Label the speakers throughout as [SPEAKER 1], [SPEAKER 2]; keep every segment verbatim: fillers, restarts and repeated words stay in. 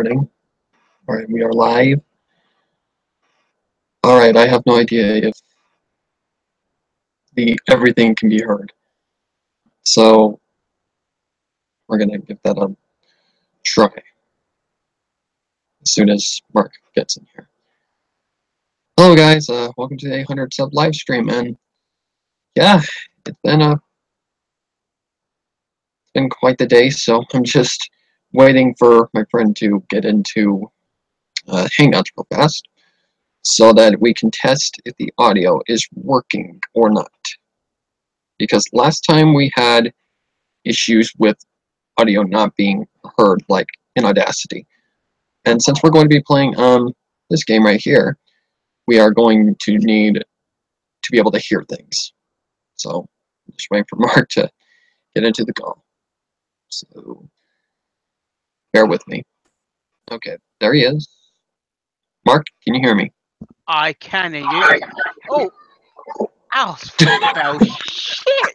[SPEAKER 1] recording. Alright, we are live. Alright, I have no idea if the everything can be heard. So we're gonna give that a try as soon as Mark gets in here. Hello guys, uh, welcome to the eight hundred sub live stream, and yeah, it's been a it's been quite the day, so I'm just waiting for my friend to get into uh, Hangouts real fast, so that we can test if the audio is working or not. Because last time we had issues with audio not being heard, like in Audacity. And since we're going to be playing um this game right here, we are going to need to be able to hear things. So just waiting for Mark to get into the call. So bear with me. Okay, there he is. Mark, can you hear me?
[SPEAKER 2] I can hear you. Oh, ow, spell shit.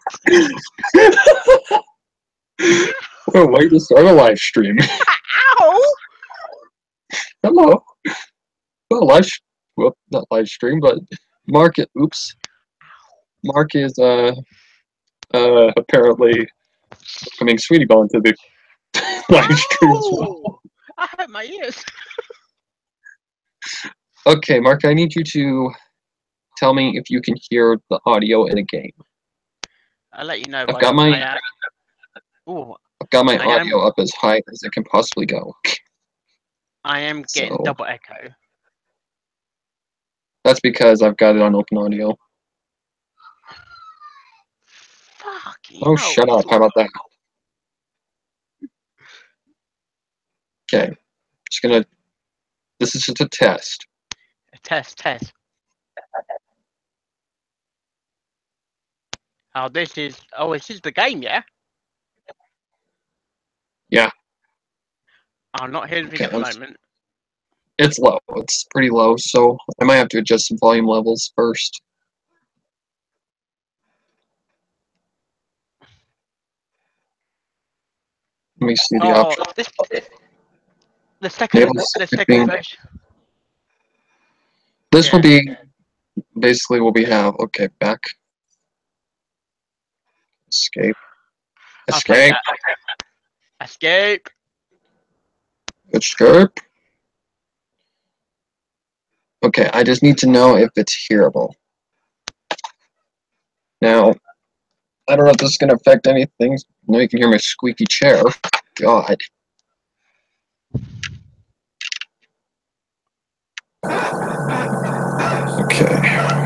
[SPEAKER 1] Oh, wait to start a live stream.
[SPEAKER 2] Ow!
[SPEAKER 1] Hello. Well, live, well, not live stream, but Mark. Oops. Mark is uh uh apparently coming Sweetie Belle into the live stream as well.
[SPEAKER 2] I hurt my ears.
[SPEAKER 1] Okay, Mark, I need you to tell me if you can hear the audio in a game.
[SPEAKER 2] I'll let you know.
[SPEAKER 1] I've got my
[SPEAKER 2] I, uh, ooh,
[SPEAKER 1] I've got my
[SPEAKER 2] I
[SPEAKER 1] audio
[SPEAKER 2] am,
[SPEAKER 1] up as high as it can possibly go.
[SPEAKER 2] I am getting
[SPEAKER 1] So,
[SPEAKER 2] double echo.
[SPEAKER 1] that's because I've got it on open audio.
[SPEAKER 2] Fucking
[SPEAKER 1] Oh,
[SPEAKER 2] hell.
[SPEAKER 1] shut up! How about that? Okay, just gonna. This is just a test.
[SPEAKER 2] Test, test. Oh, this is. Oh, this is the game, yeah.
[SPEAKER 1] Yeah.
[SPEAKER 2] I'm not hearing anything
[SPEAKER 1] Okay,
[SPEAKER 2] at the
[SPEAKER 1] I'm,
[SPEAKER 2] moment.
[SPEAKER 1] it's low. It's pretty low, so I might have to adjust some volume levels first. Let me see the
[SPEAKER 2] Oh,
[SPEAKER 1] option.
[SPEAKER 2] this, the second,
[SPEAKER 1] Enable
[SPEAKER 2] the
[SPEAKER 1] skipping.
[SPEAKER 2] second version.
[SPEAKER 1] This
[SPEAKER 2] Yeah.
[SPEAKER 1] will be basically what we have. Okay, back. Escape. Escape.
[SPEAKER 2] Escape.
[SPEAKER 1] Escape. Okay, I just need to know if it's hearable. Now, I don't know if this is going to affect anything. Now you can hear my squeaky chair. God. Okay.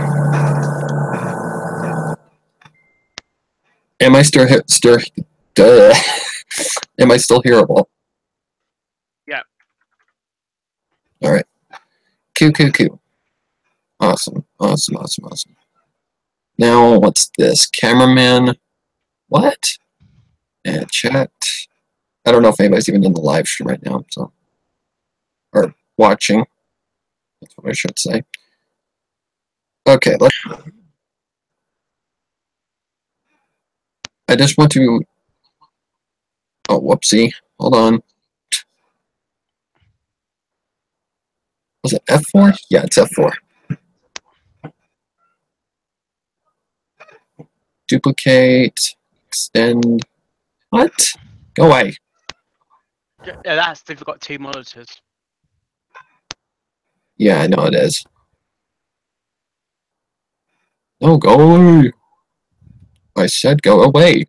[SPEAKER 1] Am I still still duh. Am I still hearable?
[SPEAKER 2] Yeah.
[SPEAKER 1] All right. Q Q Q. Awesome. Awesome. Awesome. Awesome. Now what's this? Cameraman. What? And chat. I don't know if anybody's even in the live stream right now. So, or watching. That's what I should say. Okay. Let's. I just want to. Oh, whoopsie. Hold on. Was it F four? Yeah, it's F four. Duplicate. Extend. What? Go away.
[SPEAKER 2] Yeah, that's they've got two monitors.
[SPEAKER 1] Yeah, I know it is. No, go away. I said go away.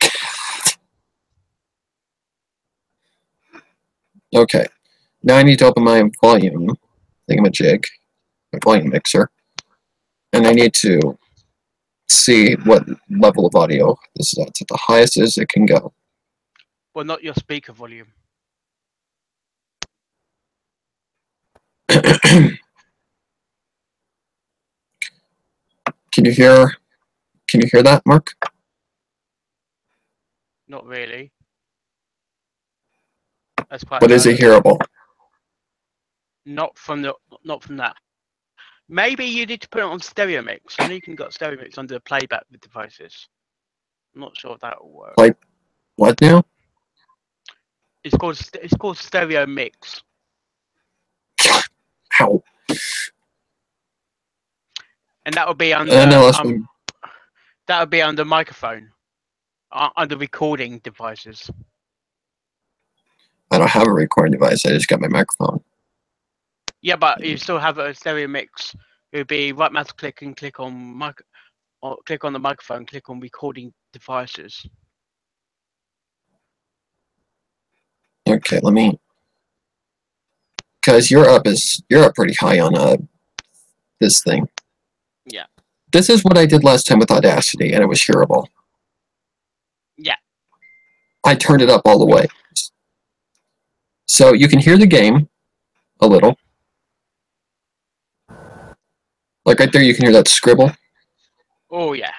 [SPEAKER 1] Okay. Now I need to open my volume thingamajig, my volume mixer, and I need to see what level of audio this is at. It's at the highest as it can go.
[SPEAKER 2] Well, not your speaker volume.
[SPEAKER 1] Can you hear? Can you hear that, Mark?
[SPEAKER 2] Not really. That's quite.
[SPEAKER 1] What is it hearable?
[SPEAKER 2] Not from the. Not from that. Maybe you need to put it on stereo mix. I know you can got stereo mix under the playback with devices. I'm not sure if that will work.
[SPEAKER 1] Like what now?
[SPEAKER 2] It's called. It's called stereo mix.
[SPEAKER 1] Ow.
[SPEAKER 2] And that would be under
[SPEAKER 1] And now let's
[SPEAKER 2] um, that would be under microphone, uh, under recording devices.
[SPEAKER 1] I don't have a recording device. I just got my microphone.
[SPEAKER 2] Yeah, but you still have a stereo mix. It would be right mouse click and click on mic, or click on the microphone, click on recording devices.
[SPEAKER 1] Okay, let me. Because you're up is you're up pretty high on uh this thing.
[SPEAKER 2] Yeah.
[SPEAKER 1] This is what I did last time with Audacity, and it was hearable.
[SPEAKER 2] Yeah.
[SPEAKER 1] I turned it up all the way. So you can hear the game a little. Like right there, you can hear that scribble.
[SPEAKER 2] Oh, yeah.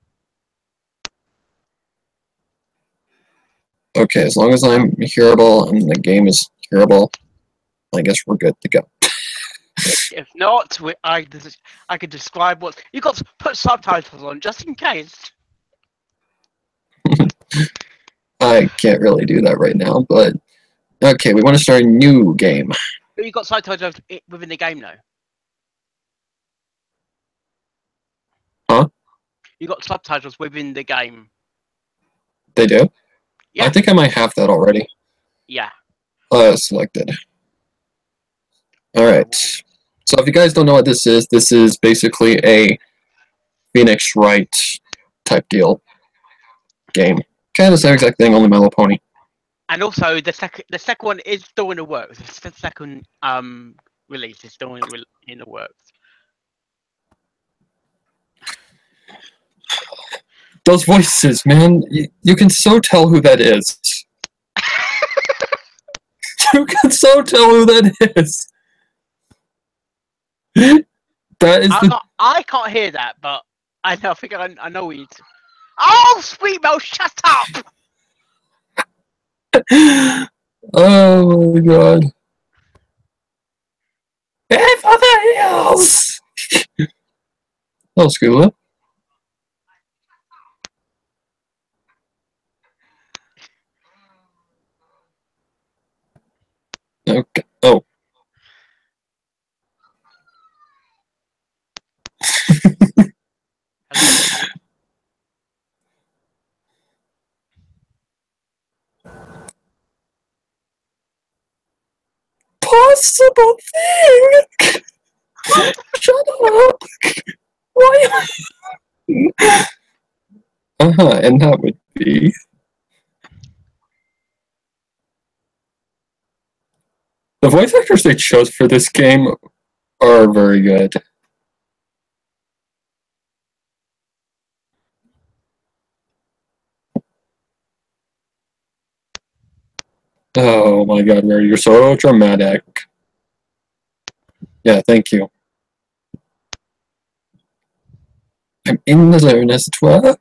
[SPEAKER 1] Okay, as long as I'm hearable and the game is hearable, I guess we're good to go.
[SPEAKER 2] If not, we, I, I could describe what... You got to put subtitles on, just in case.
[SPEAKER 1] I can't really do that right now, but... Okay, we want to start a new game.
[SPEAKER 2] But you got subtitles within the game, though.
[SPEAKER 1] Huh?
[SPEAKER 2] You got subtitles within the game.
[SPEAKER 1] They do?
[SPEAKER 2] Yeah.
[SPEAKER 1] I think I might have that already.
[SPEAKER 2] Yeah.
[SPEAKER 1] Uh, selected. Alright. So if you guys don't know what this is, this is basically a Phoenix Wright type deal game. Kind of the same exact thing, only My Little Pony.
[SPEAKER 2] And also, the second the second one is still in the works. The second um release is still in, in the works.
[SPEAKER 1] Those voices, man, you, you can so tell who that is. You can so tell who that is. That is
[SPEAKER 2] I,
[SPEAKER 1] the...
[SPEAKER 2] can't, I can't hear that, but I know. I think I, I know it. Oh, Sweet Mel, shut up!
[SPEAKER 1] Oh my god. Hey, for the hills! Oh, Scoola. Okay. Oh. Possible thing! Shut up! Why? Uh-huh, and that would be... The voice actors they chose for this game are very good. Oh my god, Mary, you're so dramatic. Yeah, thank you. I'm in the zone as well.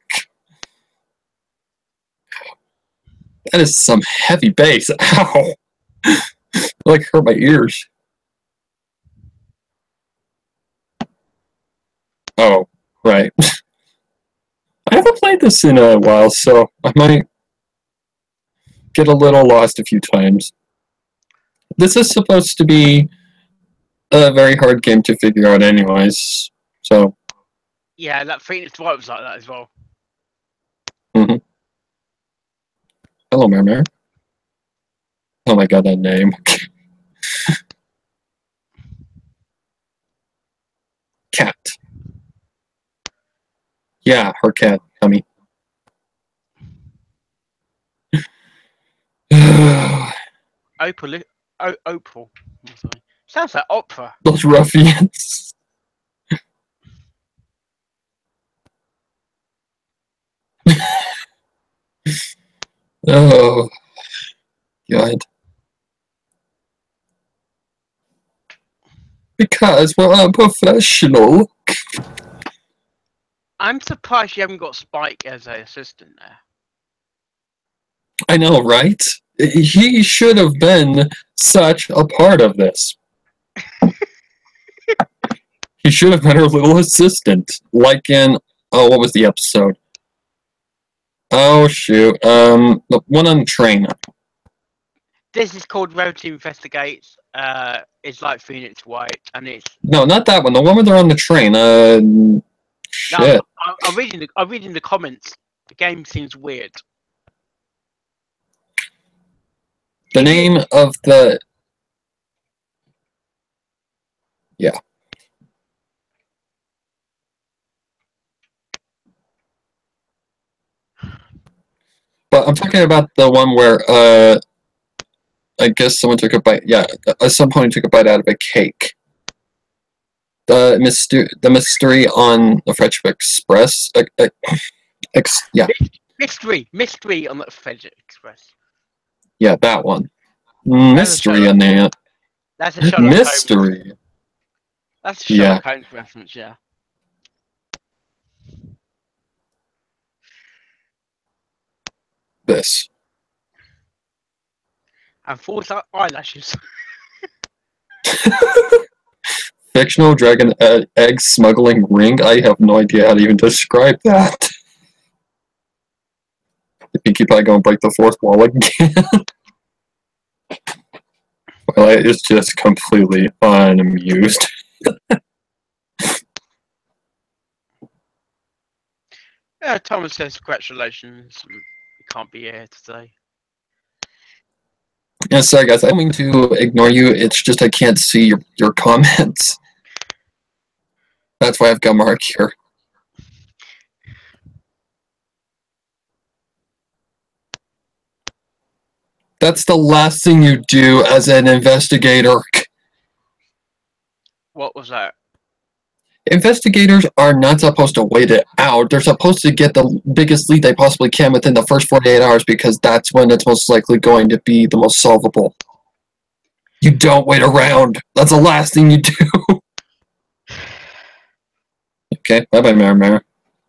[SPEAKER 1] That is some heavy bass. Ow! Like hurt my ears. Oh, right. I haven't played this in a while, so I might get a little lost a few times. This is supposed to be a very hard game to figure out anyways, so...
[SPEAKER 2] Yeah, that Phoenix Wright was like that as well.
[SPEAKER 1] Mm-hmm. Hello, Mare Mare. Oh my god, that name. Cat. Yeah, her cat, Tummy.
[SPEAKER 2] Opal, o Opal. I'm sorry. Sounds like opera.
[SPEAKER 1] Those ruffians. Oh, God. Because we're unprofessional.
[SPEAKER 2] I'm surprised you haven't got Spike as an assistant there.
[SPEAKER 1] I know, right? He should have been such a part of this. He should have been her little assistant. Like in... Oh, what was the episode? Oh, shoot. Um, the one on the train.
[SPEAKER 2] This is called Road to Investigate. uh, it's like Phoenix White, and it's
[SPEAKER 1] No, not that one. The one where they're on the train. Uh,
[SPEAKER 2] no.
[SPEAKER 1] shit.
[SPEAKER 2] I'm, I'm reading the I'm reading the comments. The game seems weird.
[SPEAKER 1] The
[SPEAKER 2] Is
[SPEAKER 1] name
[SPEAKER 2] it,
[SPEAKER 1] of the yeah. But I'm talking about the one where uh, I guess someone took a bite. Yeah, uh, some point took a bite out of a cake. The mystery, the mystery on the Friendship Express. Uh, uh, ex, yeah,
[SPEAKER 2] mystery, mystery on the Fedget Express.
[SPEAKER 1] yeah, that one.
[SPEAKER 2] That's a
[SPEAKER 1] Mystery
[SPEAKER 2] Sherlock,
[SPEAKER 1] in there.
[SPEAKER 2] that's a Sherlock Holmes.
[SPEAKER 1] Mystery.
[SPEAKER 2] That's a
[SPEAKER 1] Yeah.
[SPEAKER 2] Sherlock Holmes reference, yeah.
[SPEAKER 1] This.
[SPEAKER 2] And false eyelashes.
[SPEAKER 1] Fictional dragon uh, egg smuggling ring. I have no idea how to even describe that. The Pinkie Pie gonna break the fourth wall again. Twilight is just completely unamused.
[SPEAKER 2] Yeah, Thomas says congratulations. You can't be here today.
[SPEAKER 1] Yeah, sorry guys, I don't mean to ignore you, it's just I can't see your, your comments. That's why I've got Mark here. That's the last thing you do as an investigator.
[SPEAKER 2] What was that?
[SPEAKER 1] Investigators are not supposed to wait it out. They're supposed to get the biggest lead they possibly can within the first forty-eight hours because that's when it's most likely going to be the most solvable. You don't wait around. That's the last thing you do. Okay, bye-bye, Mara Mara.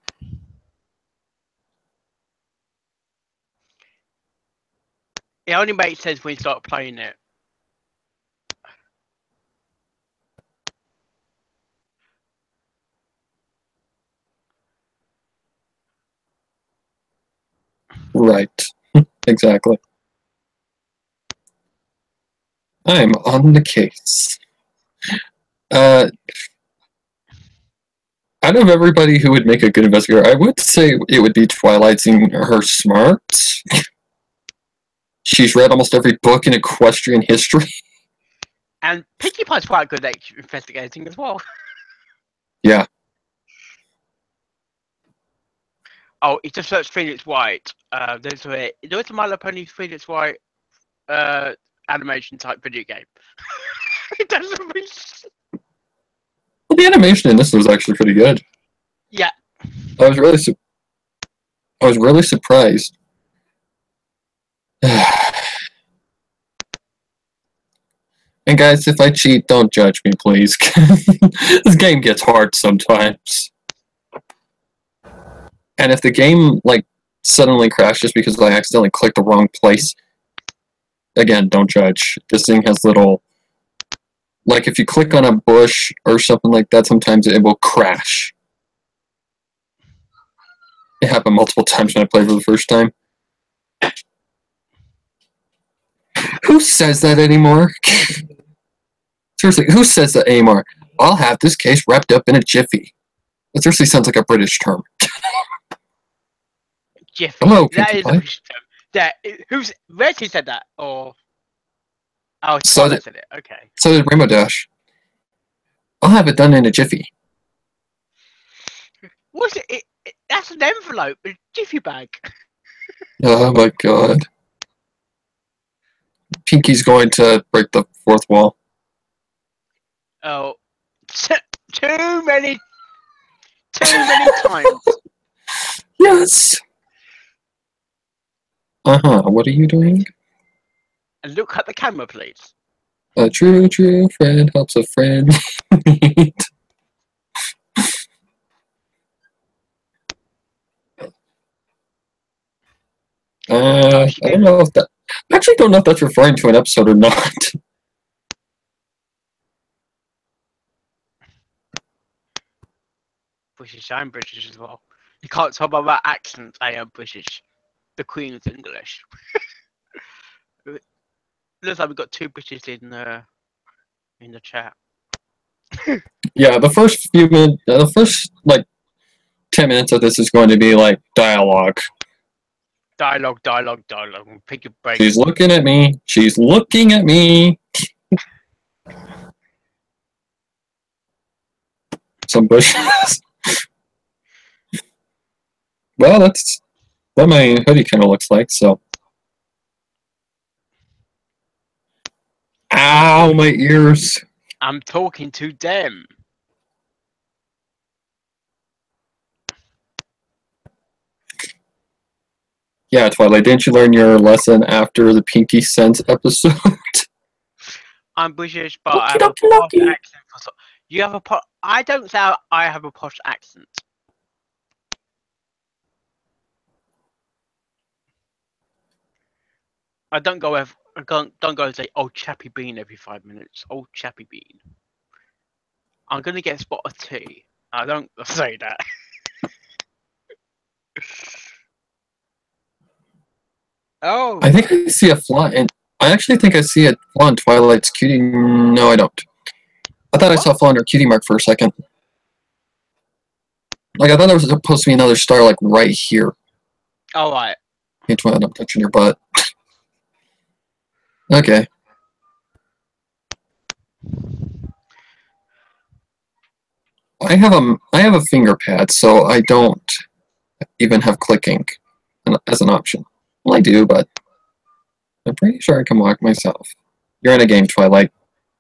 [SPEAKER 2] It only makes sense when you start playing it.
[SPEAKER 1] Right. Exactly. I'm on the case. Uh, out of everybody who would make a good investigator, I would say it would be Twilight, seeing her smarts. She's read almost every book in equestrian history.
[SPEAKER 2] And Pinkie Pie's quite good at investigating as well.
[SPEAKER 1] Yeah.
[SPEAKER 2] Oh, it's just search Phoenix White. Uh, there's a there's a My Little Pony Phoenix White uh, animation type video game. It doesn't really...
[SPEAKER 1] Well, the animation in this was actually pretty good.
[SPEAKER 2] Yeah.
[SPEAKER 1] I was really, su I was really surprised. And guys, if I cheat, don't judge me, please. This game gets hard sometimes. And if the game, like, suddenly crashes because I accidentally clicked the wrong place, again, don't judge. This thing has little... Like, if you click on a bush or something like that, sometimes it will crash. It happened multiple times when I played for the first time. Who says that anymore? Seriously, who says that anymore? I'll have this case wrapped up in a jiffy. That seriously sounds like a British term.
[SPEAKER 2] Jiffy.
[SPEAKER 1] Hello,
[SPEAKER 2] That
[SPEAKER 1] Pinkie
[SPEAKER 2] is a
[SPEAKER 1] Pie.
[SPEAKER 2] British term. Yeah, who's Reggie said that? Or oh,
[SPEAKER 1] So
[SPEAKER 2] Twilight
[SPEAKER 1] did,
[SPEAKER 2] said it. Okay.
[SPEAKER 1] so did Rainbow Dash. I'll have it done in a jiffy.
[SPEAKER 2] What's it? it, it that's an envelope, a jiffy bag.
[SPEAKER 1] Oh my god. Pinkie's going to break the fourth wall.
[SPEAKER 2] Oh, too many, too many times.
[SPEAKER 1] Yes. Uh-huh, what are you doing?
[SPEAKER 2] And look at the camera, please.
[SPEAKER 1] A true, true friend helps a friend. uh, I don't know if that... I actually don't know if that's referring to an episode or not.
[SPEAKER 2] British, I'm British as well. You can't talk about that accent. I am British. The Queen is English. Looks like we've got two British in uh, in the chat.
[SPEAKER 1] Yeah, the first few minutes, the first like ten minutes of this is going to be like dialogue.
[SPEAKER 2] Dialogue, dialogue, dialogue. Pick your brain.
[SPEAKER 1] She's looking at me. She's looking at me. Some bushes. Well, that's what my hoodie kind of looks like. So, ow, my ears.
[SPEAKER 2] I'm talking to them.
[SPEAKER 1] Yeah, Twilight, didn't you learn your lesson after the Pinkie Sense episode?
[SPEAKER 2] I'm British, but
[SPEAKER 1] Lucky,
[SPEAKER 2] I have
[SPEAKER 1] lucky,
[SPEAKER 2] a posh
[SPEAKER 1] lucky.
[SPEAKER 2] accent. For so you have a po I don't say I have a posh accent. I don't go ever, I don't, don't go and say, "Oh, Chappy Bean" every five minutes. Oh, Chappy Bean. I'm gonna get a spot of tea. I don't say that. Oh.
[SPEAKER 1] I think I see a fly, and I actually think I see a fly on Twilight's cutie. No, I don't. I thought I saw a fly on her cutie mark for a second. Like, I thought there was supposed to be another star, like, right here.
[SPEAKER 2] All right.
[SPEAKER 1] Hey, Twilight, I'm touching your butt. Okay. I have a I have a finger pad, so I don't even have clicking as an option. Well, I do, but I'm pretty sure I can walk myself. You're in a game, Twilight.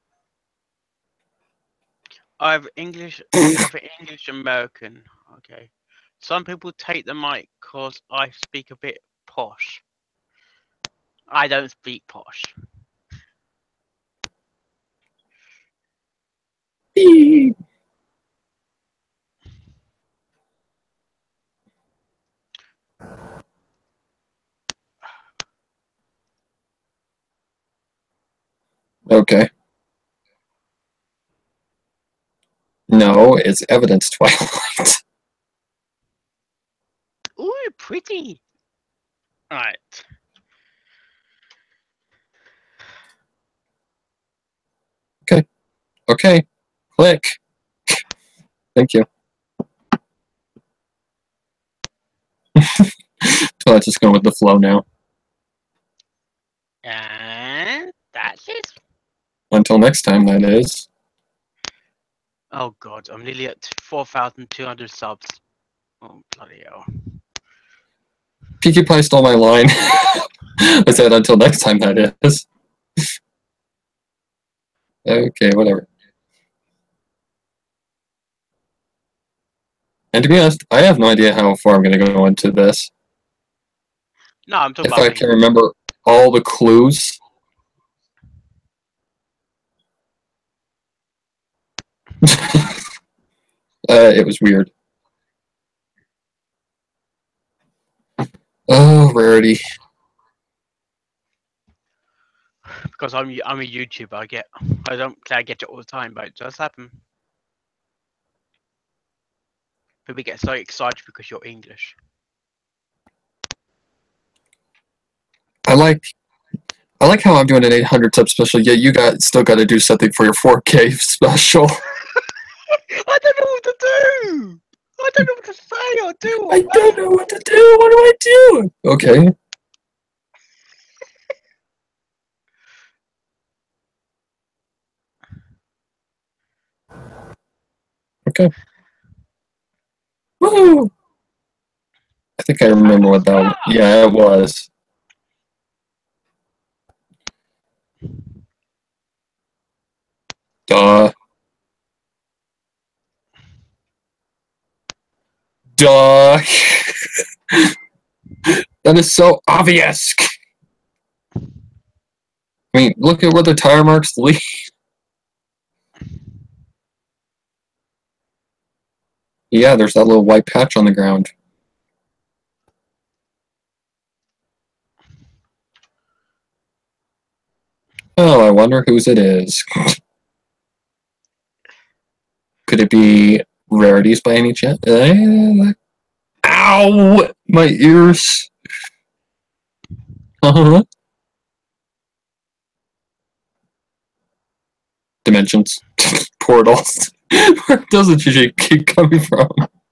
[SPEAKER 2] I have English. I have English American. Okay. Some people take the mic because I speak a bit posh. I don't speak posh.
[SPEAKER 1] Beep. Okay. No, it's evidence, Twilight.
[SPEAKER 2] Ooh, pretty. All right.
[SPEAKER 1] Okay. Okay. Click. Thank you. Twilight's just going with the flow now.
[SPEAKER 2] And that's it.
[SPEAKER 1] Until next time, that is.
[SPEAKER 2] Oh god, I'm nearly at four thousand two hundred subs. Oh bloody hell.
[SPEAKER 1] Pinkie Pie stole my line. I said until next time, that is. Okay, whatever. And to be honest, I have no idea how far I'm going to go into this.
[SPEAKER 2] No, I'm talking
[SPEAKER 1] If
[SPEAKER 2] about
[SPEAKER 1] I
[SPEAKER 2] me.
[SPEAKER 1] can remember all the clues. uh, it was weird. Oh, rarity.
[SPEAKER 2] Because I'm I'm a YouTuber, I get I don't say I get it all the time, but it does happen. People get so excited because you're English.
[SPEAKER 1] I like I like how I'm doing an eight hundred sub special, yet you got still got to do something for your four K special.
[SPEAKER 2] I don't know what to do! I don't know what to say or do or
[SPEAKER 1] I don't know what to do. What do I do? Okay. Okay. Woo! I think I remember what that was. Yeah, it was. Duh. Duh. That is so obvious. I mean, look at where the tire marks lead. Yeah, there's that little white patch on the ground. Oh, I wonder whose it is. Could it be Rarities by any chance? Uh, ow! My ears. Uh-huh. dimensions, portals. Where doesn't usually keep coming from?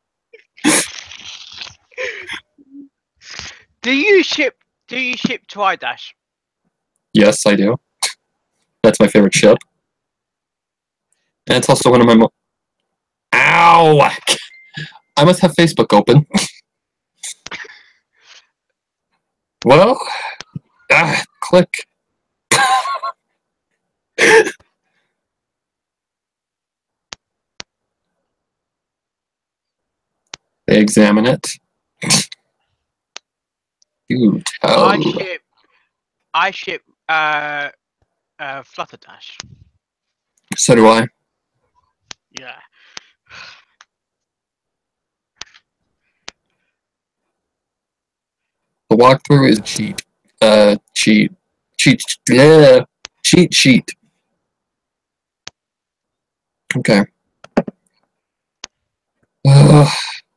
[SPEAKER 2] Do you ship? Do you ship to Hyder?
[SPEAKER 1] Yes, I do. That's my favorite ship. And it's also one of my mo- Ow! I must have Facebook open. Well, ah, click. They examine it. You tell.
[SPEAKER 2] I ship. I ship. Uh, uh, Flutterdash.
[SPEAKER 1] So do I.
[SPEAKER 2] Yeah.
[SPEAKER 1] The walkthrough is cheat. Uh, cheat. Cheat. Yeah. Cheat sheet. Okay. Uh,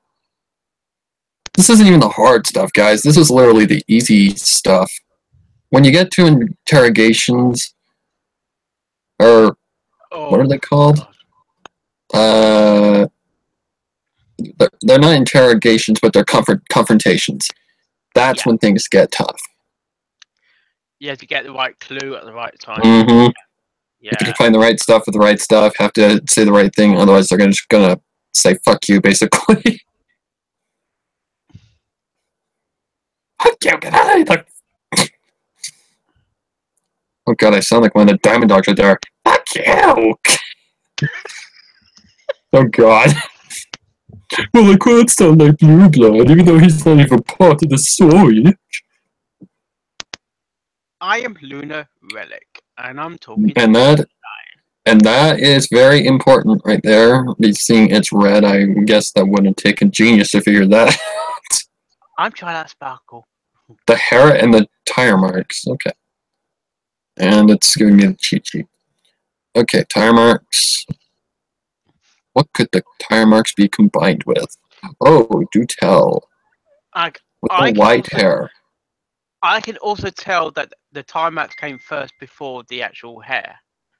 [SPEAKER 1] this isn't even the hard stuff, guys. This is literally the easy stuff. When you get to interrogations, or
[SPEAKER 2] Oh,
[SPEAKER 1] what are they called?
[SPEAKER 2] God.
[SPEAKER 1] Uh, they're, they're not interrogations, but they're comfort confrontations. That's
[SPEAKER 2] Yeah.
[SPEAKER 1] when things get tough.
[SPEAKER 2] You have to get the right clue at the right time.
[SPEAKER 1] Mm-hmm.
[SPEAKER 2] Yeah.
[SPEAKER 1] You can find the right stuff with the right stuff, have to say the right thing, otherwise they're gonna, just gonna say fuck you, basically. Fuck you, get out of here! Oh god, I sound like one of the Diamond Dogs right there. Fuck you! Oh god. Well, I can't sound like Blue Blood, even though he's not even part of the story.
[SPEAKER 2] I am Luna Relic, and I'm talking.
[SPEAKER 1] And that, and that is very important right there. Be seeing it's red, I guess that wouldn't take a genius to figure that out.
[SPEAKER 2] I'm trying out Sparkle.
[SPEAKER 1] The hair and the tire marks. Okay. And it's giving me the cheat sheet. Okay, tire marks. What could the tire marks be combined with? Oh, do tell.
[SPEAKER 2] I,
[SPEAKER 1] With
[SPEAKER 2] I
[SPEAKER 1] the
[SPEAKER 2] can
[SPEAKER 1] white
[SPEAKER 2] also,
[SPEAKER 1] hair.
[SPEAKER 2] I can also tell that the time max came first before the actual hair.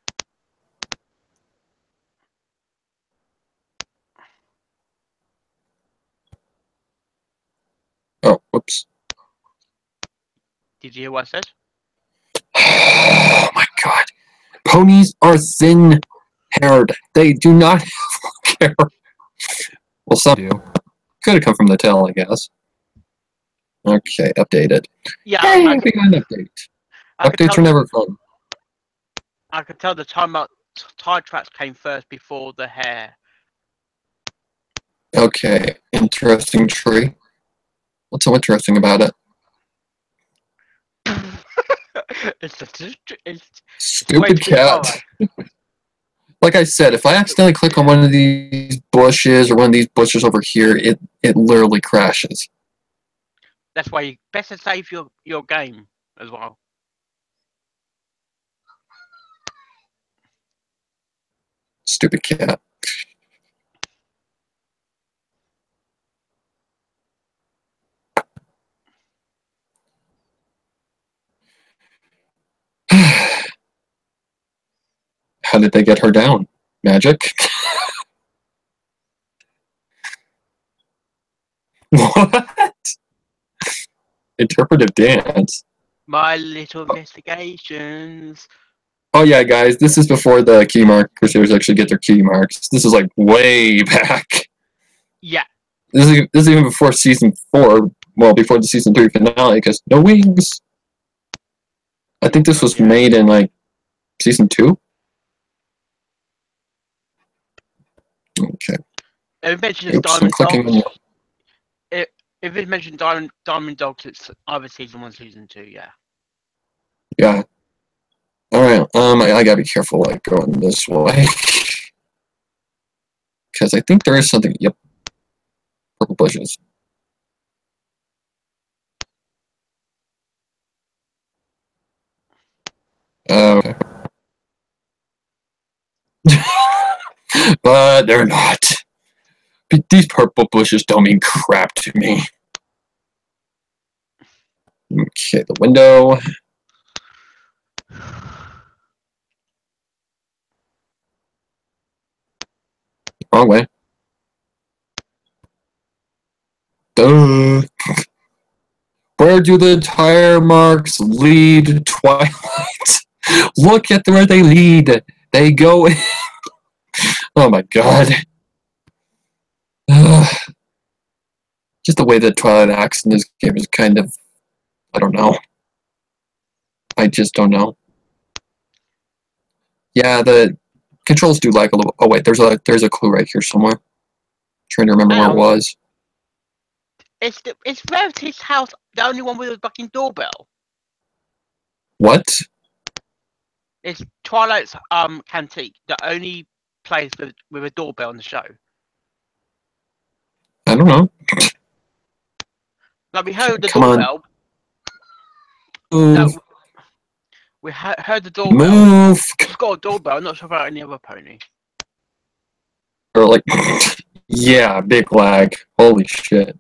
[SPEAKER 1] Oh, whoops.
[SPEAKER 2] Did you hear what I said?
[SPEAKER 1] Oh my god. Ponies are thin-haired. They do not have long hair. Well, some do. Could have come from the tail, I guess. Okay, updated.
[SPEAKER 2] Yeah,
[SPEAKER 1] Hey,
[SPEAKER 2] I, I,
[SPEAKER 1] we got an update.
[SPEAKER 2] I could
[SPEAKER 1] Updates
[SPEAKER 2] tell
[SPEAKER 1] are
[SPEAKER 2] the,
[SPEAKER 1] never fun.
[SPEAKER 2] I could tell the time out tire tracks came first before the hair.
[SPEAKER 1] Okay, interesting tree. What's so interesting about it?
[SPEAKER 2] it's, a, it's
[SPEAKER 1] Stupid cat. Like I said, if I accidentally click on one of these bushes or one of these bushes over here, it, it literally crashes.
[SPEAKER 2] That's why you better save your, your game as well.
[SPEAKER 1] Stupid cat. How did they get her down? Magic? What? Interpretive dance?
[SPEAKER 2] My little investigations.
[SPEAKER 1] Oh yeah, guys, this is before the key mark crusaders actually get their key marks. This is like way back.
[SPEAKER 2] Yeah.
[SPEAKER 1] This is, this is even before season four. Well, before the season three finale, because no wings. I think this was
[SPEAKER 2] Yeah.
[SPEAKER 1] made in like season two. Okay.
[SPEAKER 2] If it mentions
[SPEAKER 1] Oops, I'm
[SPEAKER 2] Diamond
[SPEAKER 1] clicking
[SPEAKER 2] Dogs,
[SPEAKER 1] on
[SPEAKER 2] it, if it mentions Diamond Diamond Dogs, it's either season one, season two. Yeah.
[SPEAKER 1] Yeah. All right. Um, I, I gotta be careful, like going this way, because I think there is something. Yep. Purple bushes. Uh, okay. But they're not. But these purple bushes don't mean crap to me. Okay, the window. wrong way. Duh. Where do the tire marks lead, Twilight? Look at where they lead. They go in. Oh my god. Ugh. Just the way that Twilight acts in this game is kind of... I don't know. I just don't know. Yeah, the controls do lag a little... Oh wait, there's a there's a clue right here somewhere. I'm trying to remember where it was.
[SPEAKER 2] Is the, is Rarity's house the only one with a fucking doorbell?
[SPEAKER 1] What?
[SPEAKER 2] Is Twilight's um cantique the only place with, with a doorbell on the show?
[SPEAKER 1] I don't know.
[SPEAKER 2] Like we heard the
[SPEAKER 1] Come
[SPEAKER 2] doorbell.
[SPEAKER 1] On.
[SPEAKER 2] No, we he heard the doorbell.
[SPEAKER 1] Move.
[SPEAKER 2] It's got a doorbell. I'm not sure about any other pony.
[SPEAKER 1] Or like, yeah, big lag. Holy shit.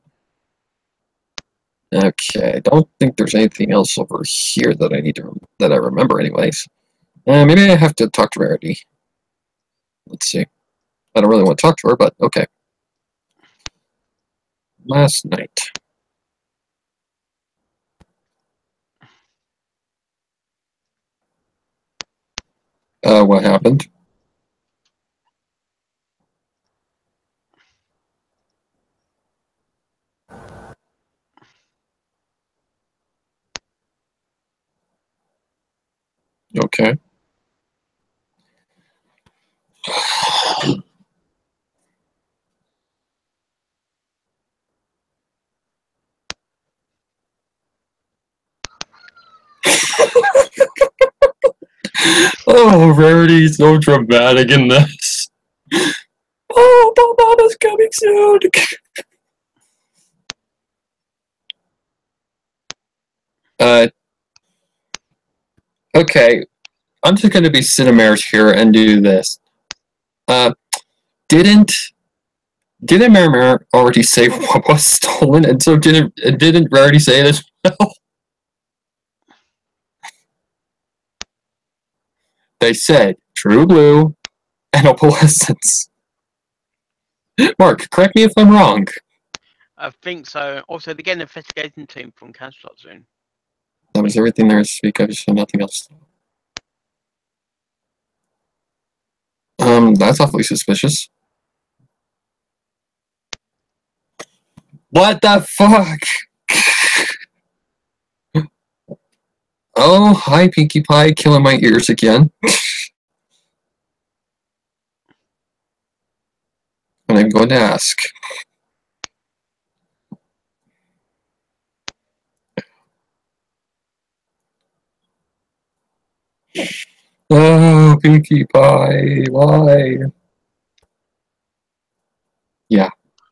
[SPEAKER 1] Okay, I don't think there's anything else over here that I need to that I remember, anyways. Uh, maybe I have to talk to Rarity. Let's see. I don't really want to talk to her, but okay. Last night. Uh, what happened? Okay. Oh, Rarity's so dramatic in this. Oh, Bob-Mama's coming soon. uh, okay, I'm just going to be Cinnamars here and do this. Uh, didn't didn't Marimar already say what was stolen, and so didn't didn't Rarity say it as well? They said True Blue and Opalescence. Mark, correct me if I'm wrong.
[SPEAKER 2] I think so. Also, they get an investigating team from Cancelot soon.
[SPEAKER 1] That was everything there is to speak of, so nothing else. Um, that's awfully suspicious. What the fuck? Oh, hi, Pinkie Pie, killing my ears again. And I'm going to ask. Oh, Pinkie Pie, why? Yeah.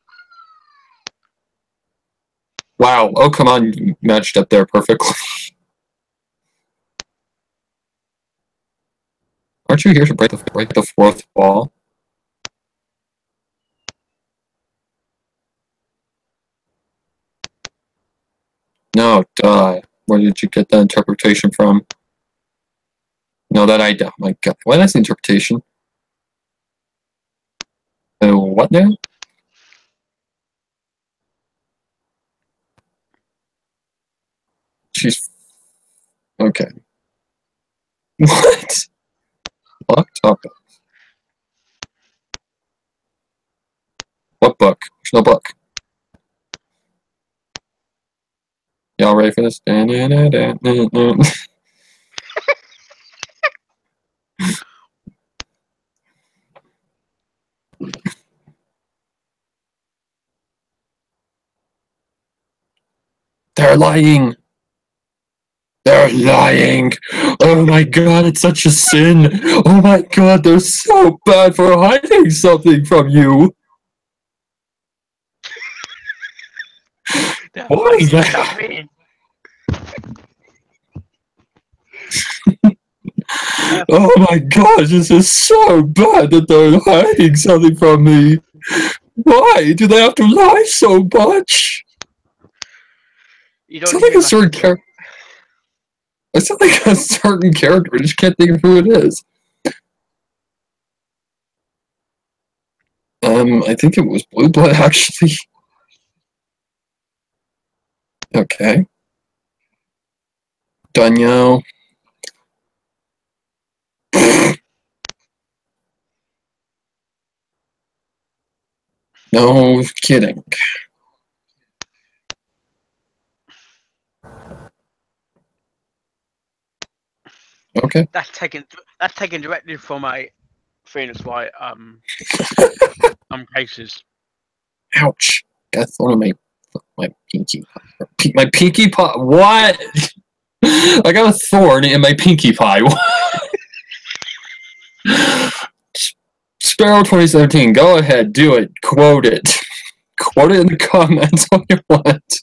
[SPEAKER 1] Wow, oh come on, you matched up there perfectly. Aren't you here to break the, break the fourth wall? No, duh. Where did you get that interpretation from? No, that I don't. My god. Why that's the interpretation? Uh, what now? She's... Okay. What? Lock topic. What book? There's no book. Y'all ready for this? They're lying! They're lying! Oh my god, it's such a sin! Oh my god, they're so bad for hiding something from you! Why is that? Oh my gosh, this is so bad that they're hiding something from me! Why do they have to lie so much?
[SPEAKER 2] You don't
[SPEAKER 1] It's like a certain character. I sound like a certain character, I just can't think of who it is. Um, I think it was blue blood, actually. Okay. Danielle. No kidding. Okay.
[SPEAKER 2] That's taken. That's taken directly from my Phoenix White um um cases.
[SPEAKER 1] Ouch. Got thrown in my my pinky pie. My pinkie pie. What? I got a thorn in my pinkie pie. Sparrow twenty seventeen. Go ahead. Do it. Quote it. Quote it in the comments what you want.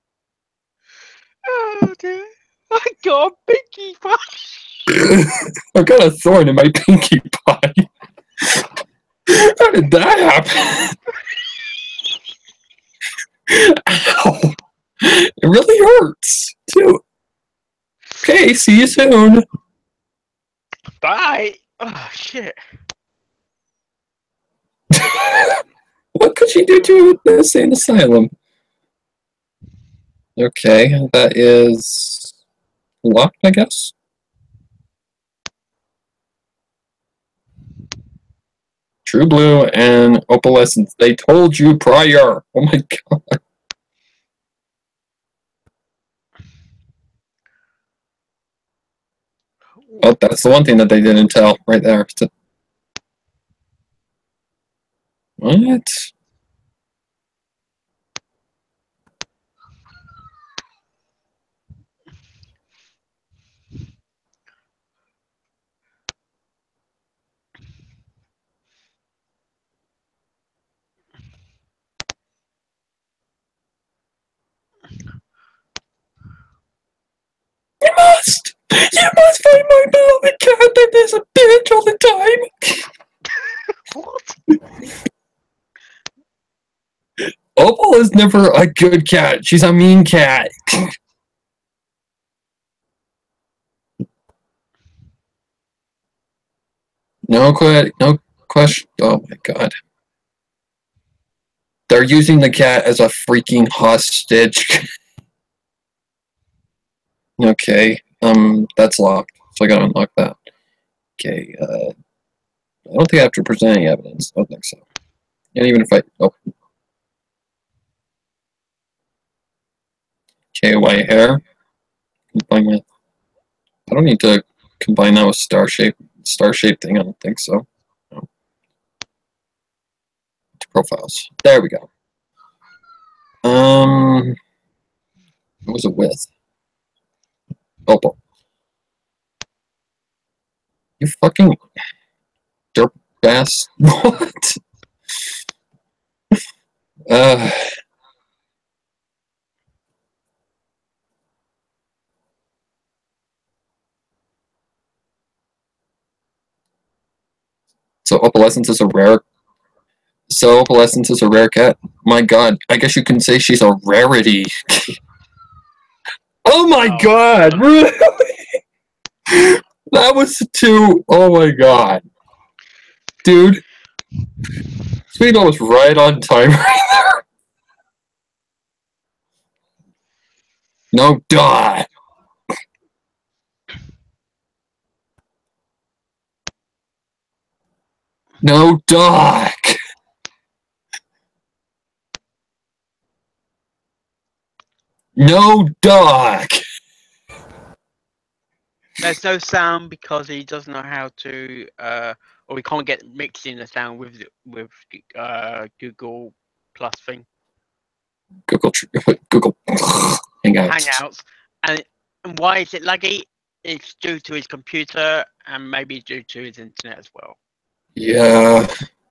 [SPEAKER 2] Oh dear! I got a pinkie pie.
[SPEAKER 1] I got a thorn in my pinkie pie. How did that happen? Ow. It really hurts, too. Okay, see you soon.
[SPEAKER 2] Bye. Oh shit.
[SPEAKER 1] What could she do to the insane asylum? Okay, that is locked, I guess. True Blue and Opalescence. They told you prior. Oh my god. Oh, that's the one thing that they didn't tell right there. What? You must! You must find my beloved cat that is a bitch all the time!
[SPEAKER 2] What?
[SPEAKER 1] Opal is never a good cat. She's a mean cat. No que- no question. Oh my god. They're using the cat as a freaking hostage. Okay. Um, that's locked. So I gotta unlock that. Okay, uh... I don't think I have to present any evidence. I don't think so. And even if I... Oh. Okay, white hair. Combine with... I don't need to combine that with star shape. Star shape thing, I don't think so. No. To profiles. There we go. Um... What was it with? Opal. You fucking... Derp ass. What? Uh... So Opalescence is a rare... So Opalescence is a rare cat? My god, I guess you can say she's a rarity. Oh my
[SPEAKER 2] Oh.
[SPEAKER 1] god, really? That was too... Oh my god. Dude. Speedo was right on time right there. No, die. No, Doc. No, Doc.
[SPEAKER 2] There's no sound because he doesn't know how to, uh, or we can't get mixing the sound with with uh, Google Plus thing.
[SPEAKER 1] Google, Google Hangouts.
[SPEAKER 2] Hangouts, and and why is it laggy? It's due to his computer and maybe due to his internet as well.
[SPEAKER 1] Yeah.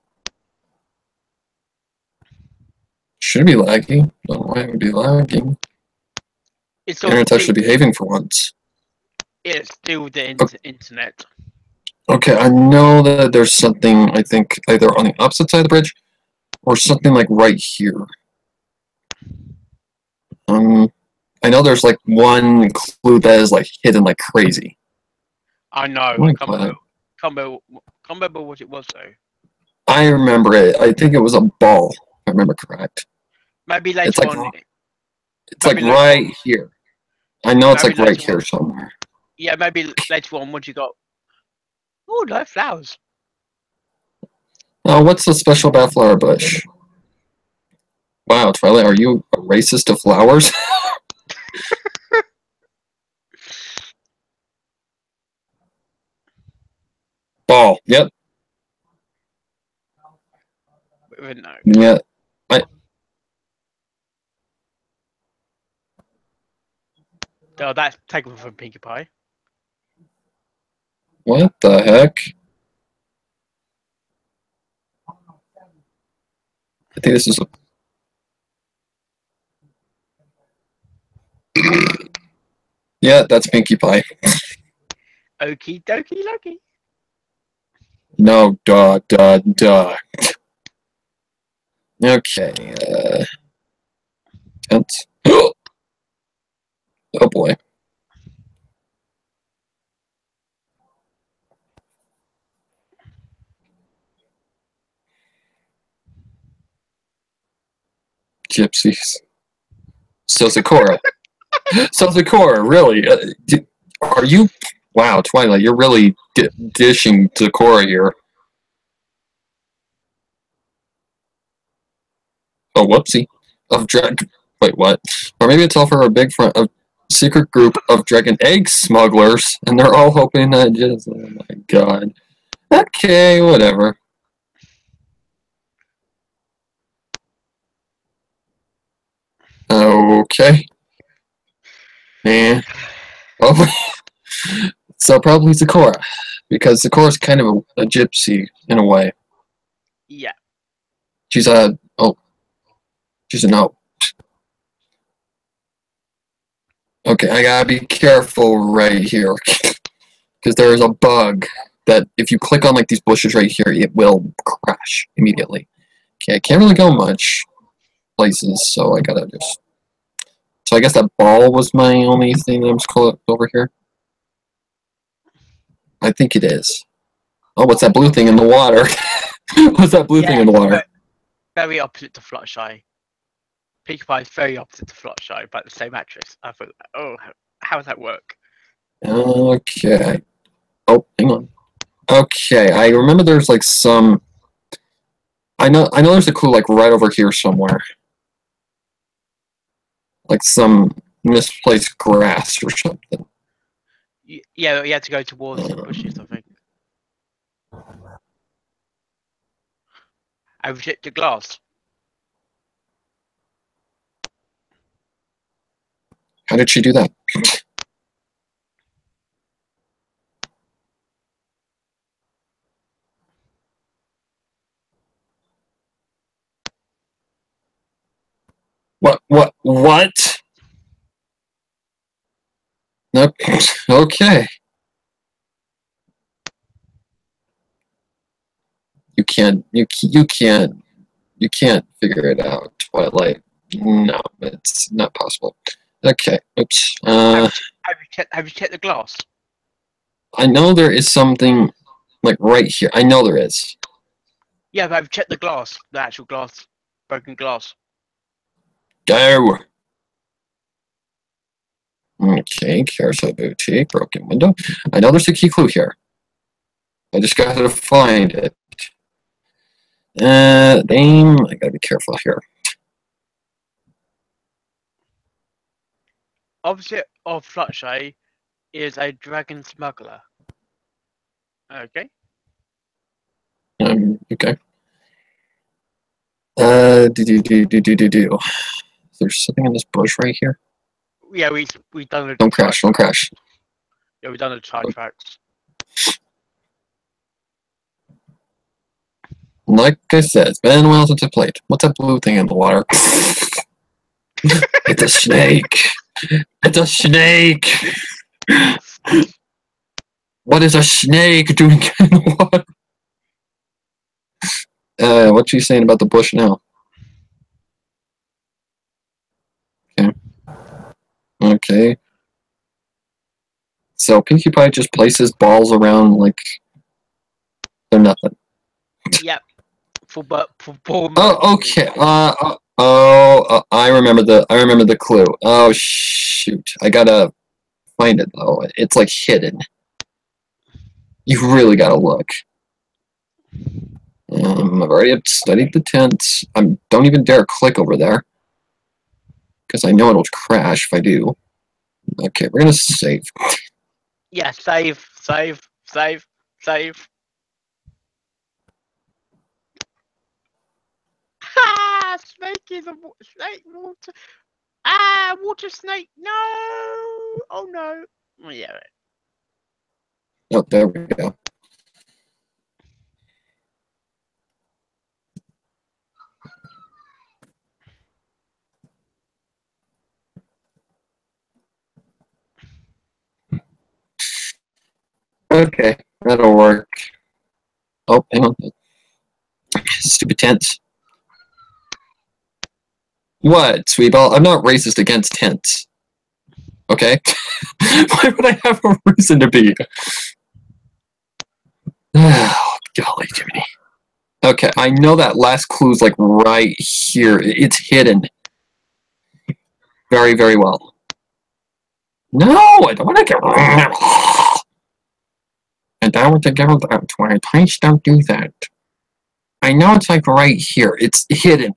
[SPEAKER 1] Should be lagging. I don't know why it would be lagging.
[SPEAKER 2] It's
[SPEAKER 1] The internet's actually behaving for once.
[SPEAKER 2] It's still the in
[SPEAKER 1] Okay.
[SPEAKER 2] internet.
[SPEAKER 1] Okay, I know that there's something, I think, either on the opposite side of the bridge or something like right here. Um, I know there's like one clue that is like hidden like crazy.
[SPEAKER 2] I know.
[SPEAKER 1] Oh
[SPEAKER 2] I
[SPEAKER 1] my
[SPEAKER 2] can't
[SPEAKER 1] God.
[SPEAKER 2] remember, can't remember, can't remember what it was though.
[SPEAKER 1] I remember it. I think it was a ball, if I remember correct.
[SPEAKER 2] Maybe later
[SPEAKER 1] It's like,
[SPEAKER 2] on.
[SPEAKER 1] it's like
[SPEAKER 2] maybe
[SPEAKER 1] right
[SPEAKER 2] on,
[SPEAKER 1] here. I know it's
[SPEAKER 2] maybe
[SPEAKER 1] like right here
[SPEAKER 2] on,
[SPEAKER 1] somewhere.
[SPEAKER 2] Yeah, maybe later on once you got. Oh, no flowers.
[SPEAKER 1] Oh, what's so special about flower bush? Wow, Twilight, are you a racist to flowers? Ball. Yep.
[SPEAKER 2] With a note.
[SPEAKER 1] Yeah. I.
[SPEAKER 2] Oh, that's taken from Pinkie Pie.
[SPEAKER 1] What the heck? I think this is a. Yeah, that's Pinkie Pie.
[SPEAKER 2] Okie dokie Loki.
[SPEAKER 1] No, duh, duh, duh. Okay. Uh. Tent. Oh boy. Gypsies. So Sakura. So Sakura, really? Uh, d- are you? Wow, Twilight, you're really di dishing Sakura here. Oh, whoopsie. Of drag. Wait, what? Or maybe it's all for a big front of secret group of dragon egg smugglers, and they're all hoping that just. Oh my god. Okay, whatever. Okay. Yeah. Oh. So probably Sakura, because Sakura's kind of a, a gypsy in a way.
[SPEAKER 2] Yeah.
[SPEAKER 1] She's a oh. She's a no. Okay, I gotta be careful right here. Because there is a bug that if you click on like these bushes right here, it will crash immediately. Okay, I can't really go much places, so I gotta just... So I guess that ball was my only thing that I'm supposed to over here. I think it is. Oh, what's that blue thing in the water? What's that blue
[SPEAKER 2] yeah,
[SPEAKER 1] thing in the water?
[SPEAKER 2] Very opposite to Fluttershy. Pinkie Pie is very opposite to Fluttershy, but the same actress. I thought, oh, how does that work?
[SPEAKER 1] Okay. Oh, hang on. Okay, I remember there's like some... I know I know there's a clue like right over here somewhere. Like some misplaced grass or something.
[SPEAKER 2] Yeah, you had to go towards the bushes, I think. I reject the glass.
[SPEAKER 1] How did she do that? What? What? What? Nope. Okay. You can't. You you can't. You can't figure it out. Twilight. No, it's not possible. Okay. Oops. Uh,
[SPEAKER 2] have, have you checked? Have you checked the glass?
[SPEAKER 1] I know there is something like right here. I know there is.
[SPEAKER 2] Yeah, but have you checked the glass? The actual glass, broken glass.
[SPEAKER 1] Go. Okay, Carousel Boutique, broken window. I know there's a key clue here. I just gotta find it. Uh, name. I gotta be careful here.
[SPEAKER 2] Opposite of Fluttershy is a dragon smuggler. Okay.
[SPEAKER 1] Um. Okay. Uh. Do do do do do do do. There's something in this bush right here.
[SPEAKER 2] Yeah, we we done the.
[SPEAKER 1] Don't crash. Don't crash.
[SPEAKER 2] Yeah, we done the tire tracks.
[SPEAKER 1] Like I said, it's been a while since I played. What's that blue thing in the water? It's a snake. It's a snake. What is a snake doing in the water? Uh, what's she saying about the bush now? Okay. Okay. So Pinkie Pie just places balls around like they're nothing.
[SPEAKER 2] Yep. For but for ball.
[SPEAKER 1] Oh, okay. Uh, uh oh, uh, I remember the. I remember the clue. Oh shoot! I gotta find it though. It's like hidden. You really gotta look. Um, I've already studied the tents. I don't even dare click over there because I know it'll crash if I do. Okay, we're gonna save.
[SPEAKER 2] Yeah, save, save, save, save. Ha! Snake is a snake water. Ah, water snake. No. Oh no. Oh, yeah.
[SPEAKER 1] Oh, there we go. Okay, that'll work. Oh, hang on. Stupid tents. What, Sweetball? I'm not racist against tents. Okay? Why would I have a reason to be? Oh, golly, Jiminy. Okay, I know that last clue's like right here. It's hidden. Very, very well. No, I don't want to get rid I don't want to get rid of it. Please don't do that. I know it's like right here. It's hidden.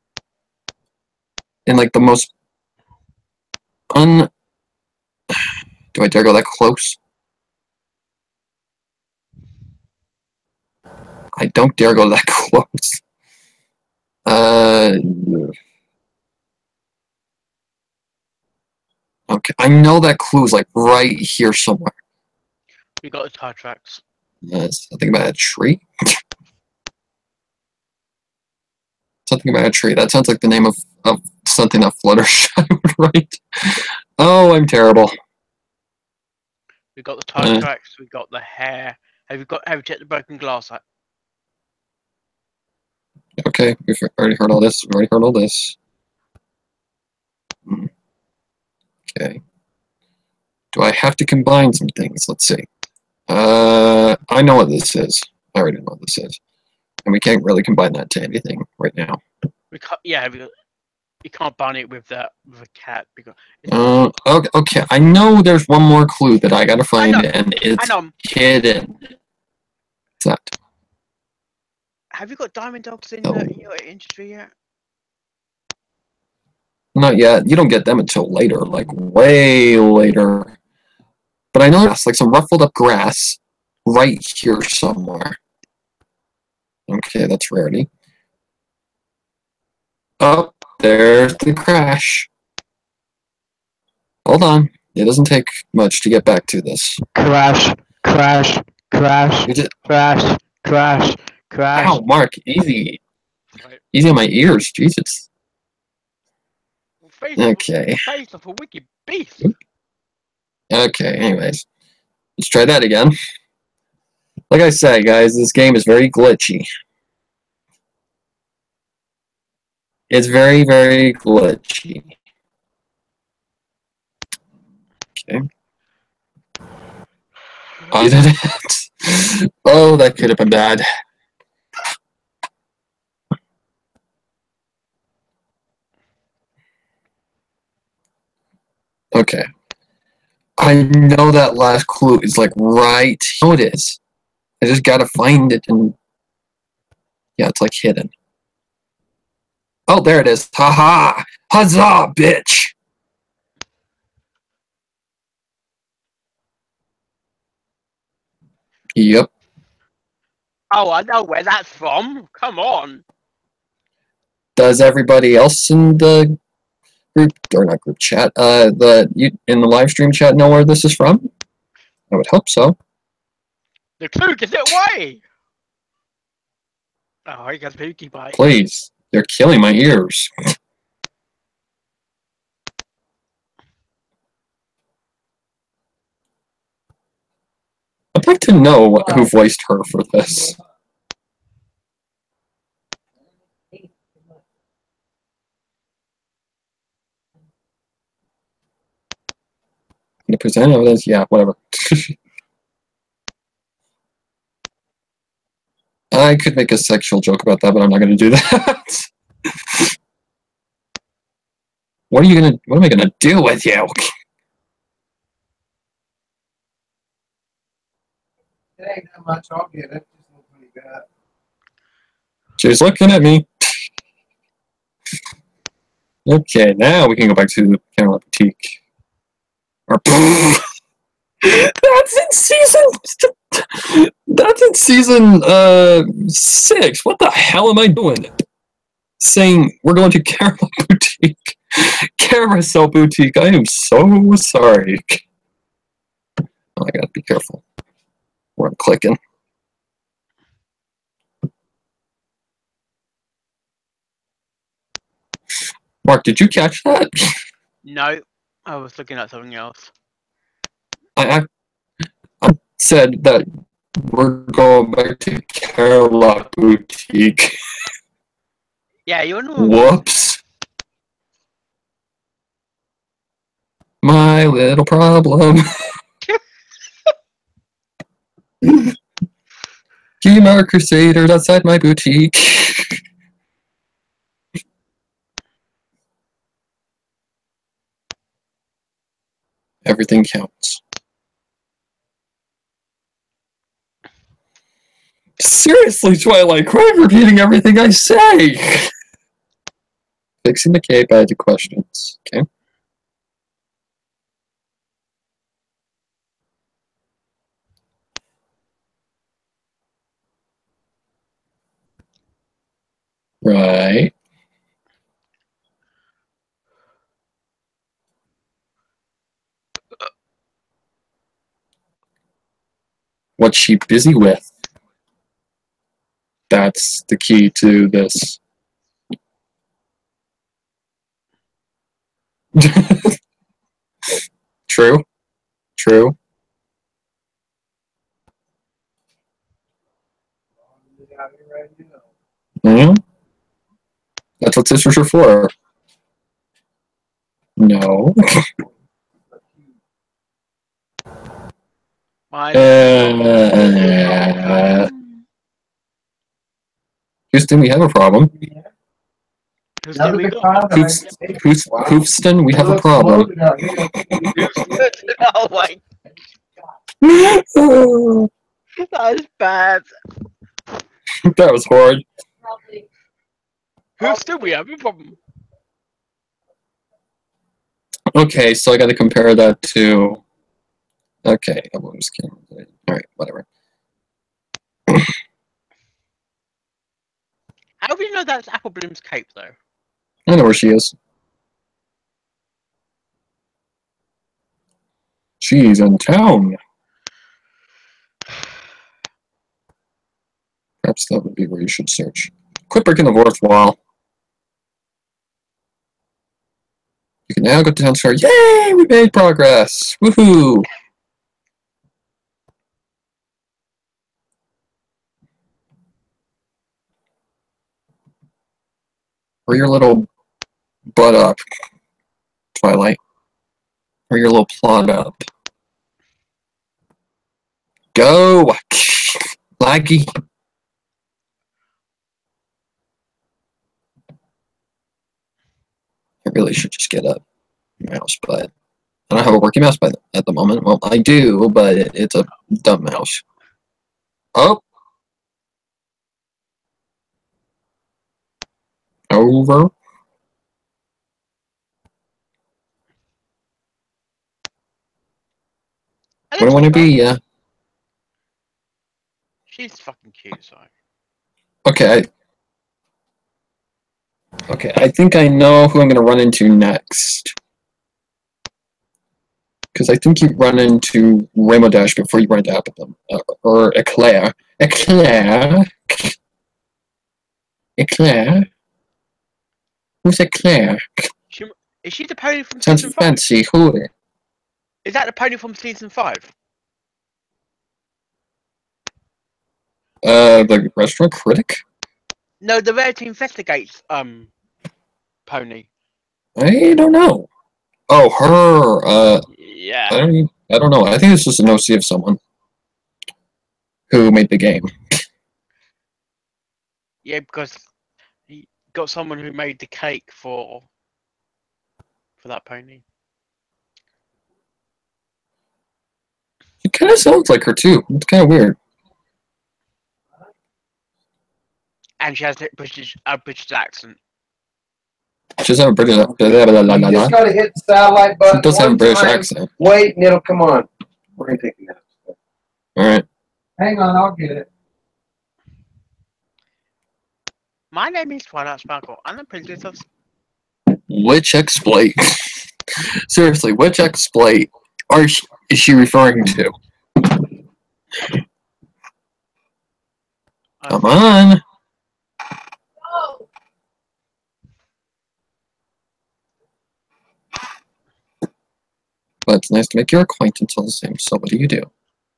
[SPEAKER 1] In like the most un... Do I dare go that close? I don't dare go that close. Uh... Okay, I know that clue's like right here somewhere.
[SPEAKER 2] We got the tire tracks.
[SPEAKER 1] Yes, something about a tree? Something about a tree. That sounds like the name of, of something that Fluttershy would write. Oh, I'm terrible.
[SPEAKER 2] We got the tire
[SPEAKER 1] Uh,
[SPEAKER 2] tracks. We got the hair. Have you got? Have you checked the broken glass?
[SPEAKER 1] okay, we've already heard all this. We've already heard all this. Hmm. Okay. Do I have to combine some things? Let's see. Uh, I know what this is. I already know what this is. And we can't really combine that to anything right now.
[SPEAKER 2] We can't. Yeah, we, you can't bind it with that with a cat because.
[SPEAKER 1] Uh, okay, okay. I know there's one more clue that I gotta find,
[SPEAKER 2] I know.
[SPEAKER 1] and it's
[SPEAKER 2] I know.
[SPEAKER 1] hidden. What's that?
[SPEAKER 2] Have you got diamond dogs in
[SPEAKER 1] Oh.
[SPEAKER 2] uh, your industry yet?
[SPEAKER 1] Not yet. You don't get them until later, like way later. But I know there's like some ruffled up grass right here somewhere. Okay, that's rarity. Oh, there's the crash. Hold on. It doesn't take much to get back to this.
[SPEAKER 2] Crash, crash, crash,
[SPEAKER 1] You just,
[SPEAKER 2] crash, crash, crash.
[SPEAKER 1] ow, Mark, easy.
[SPEAKER 2] Right.
[SPEAKER 1] Easy on my ears, Jesus.
[SPEAKER 2] Face
[SPEAKER 1] Okay.
[SPEAKER 2] face of a wicked beast.
[SPEAKER 1] Okay, anyways. Let's try that again. Like I say, guys, this game is very glitchy. It's very, very glitchy. Okay. I did it. Oh, that could have been bad. Okay. I know that last clue is like right. I know it is. I just gotta find it and yeah, it's like hidden. Oh, there it is. Haha! -ha! Huzzah, bitch! Yep.
[SPEAKER 2] Oh, I know where that's from. Come on.
[SPEAKER 1] Does everybody else in the group, or not group chat, uh, the you in the live stream chat know where this is from? I would hope so.
[SPEAKER 2] The clue gives it away. Oh, he got Pinkie Pie.
[SPEAKER 1] Please, you're killing my ears. I'd like to know who voiced her for this. The present evidence, yeah, whatever. I could make a sexual joke about that, but I'm not going to do that. What are you gonna? What am I gonna do with you?
[SPEAKER 3] It ain't that much. I'll get it. Just look what you got.
[SPEAKER 1] She's looking at me. Okay, now we can go back to the camera boutique. Or that's in season. That's in season uh six. What the hell am I doing? Saying we're going to Caramel Boutique, Carousel Boutique. I am so sorry. Oh, I gotta be careful where I'm clicking. Mark, did you catch that?
[SPEAKER 2] No, I was looking at something else.
[SPEAKER 1] I, I, I said that we're going back to Carousel Boutique.
[SPEAKER 2] Yeah, you're not.
[SPEAKER 1] Whoops. My little problem. Keymark Crusaders outside my boutique. Everything counts. Seriously, Twilight, quit repeating everything I say. Fixing the cape, I had the questions. Okay. Right. What's she busy with? That's the key to this. True. True. Mm-hmm. That's what sisters are for. No.
[SPEAKER 2] My
[SPEAKER 1] Uh, Houston, we have a problem.
[SPEAKER 2] Who's
[SPEAKER 3] Another
[SPEAKER 2] we
[SPEAKER 3] big
[SPEAKER 2] got?
[SPEAKER 3] pile.
[SPEAKER 1] Hoops, Hoops, Houston, we have a problem.
[SPEAKER 2] Oh my, that is bad.
[SPEAKER 1] That was horrid.
[SPEAKER 2] Who's still we have a problem?
[SPEAKER 1] Okay, so I got to compare that to. Okay, what was camera? All right, whatever.
[SPEAKER 2] How do you know that's Apple Bloom's cape though?
[SPEAKER 1] I know where she is. She's in town. Perhaps that would be where you should search. Quit breaking the fourth wall. You can now go to town square. Yay! We made progress. Woohoo! Hurry your little butt up, Twilight. Hurry your little plot up. Go! Laggy. I really should just get a mouse, but I don't have a working mouse by the, at the moment. Well, I do, but it, it's a dumb mouse. Oh! Over. What do I want to be? Yeah.
[SPEAKER 2] She's fucking cute, so.
[SPEAKER 1] Okay. I, okay, I think I know who I'm going to run into next. Because I think you run into Rainbow Dash before you run into Apple, uh, or Eclair. Eclair? Eclair? Who's Eclair?
[SPEAKER 2] She, is she the pony from
[SPEAKER 1] Sounds
[SPEAKER 2] season five?
[SPEAKER 1] fancy. Who?
[SPEAKER 2] Is that the pony from season five?
[SPEAKER 1] Uh, the restaurant critic?
[SPEAKER 2] No, the Rarity Investigates um pony.
[SPEAKER 1] I don't know. Oh, her. Uh,
[SPEAKER 2] Yeah.
[SPEAKER 1] I don't. I don't know. I think it's just an O C of someone who made the game.
[SPEAKER 2] Yeah, because he got someone who made the cake for for that pony.
[SPEAKER 1] She kind of sounds like her too. It's kind of weird.
[SPEAKER 2] And she has a British a British accent.
[SPEAKER 1] She doesn't have a British. Blah, blah, blah, blah,
[SPEAKER 3] You
[SPEAKER 1] blah.
[SPEAKER 3] just gotta hit the satellite button.
[SPEAKER 1] She does have a
[SPEAKER 3] one
[SPEAKER 1] British
[SPEAKER 3] time,
[SPEAKER 1] accent.
[SPEAKER 3] Wait, and it'll come on. We're gonna take it now.
[SPEAKER 1] All right.
[SPEAKER 3] Hang on, I'll get it.
[SPEAKER 2] My name is Twilight Sparkle. I'm the princess of.
[SPEAKER 1] Which exploit? Seriously, which exploit are she, is she referring to? Come on. But it's nice to make your acquaintance all the same. So what do you do?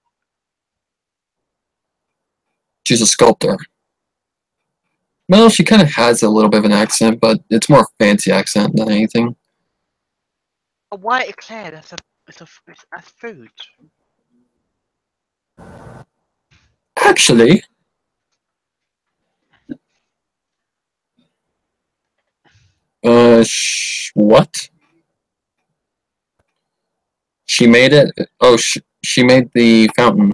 [SPEAKER 1] She's a sculptor. Well, she kind of has a little bit of an accent, but it's more a fancy accent than anything.
[SPEAKER 2] A white eclair. That's a. It's a. It's a food.
[SPEAKER 1] Actually, uh, sh what? She made it. Oh, sh she made the fountain.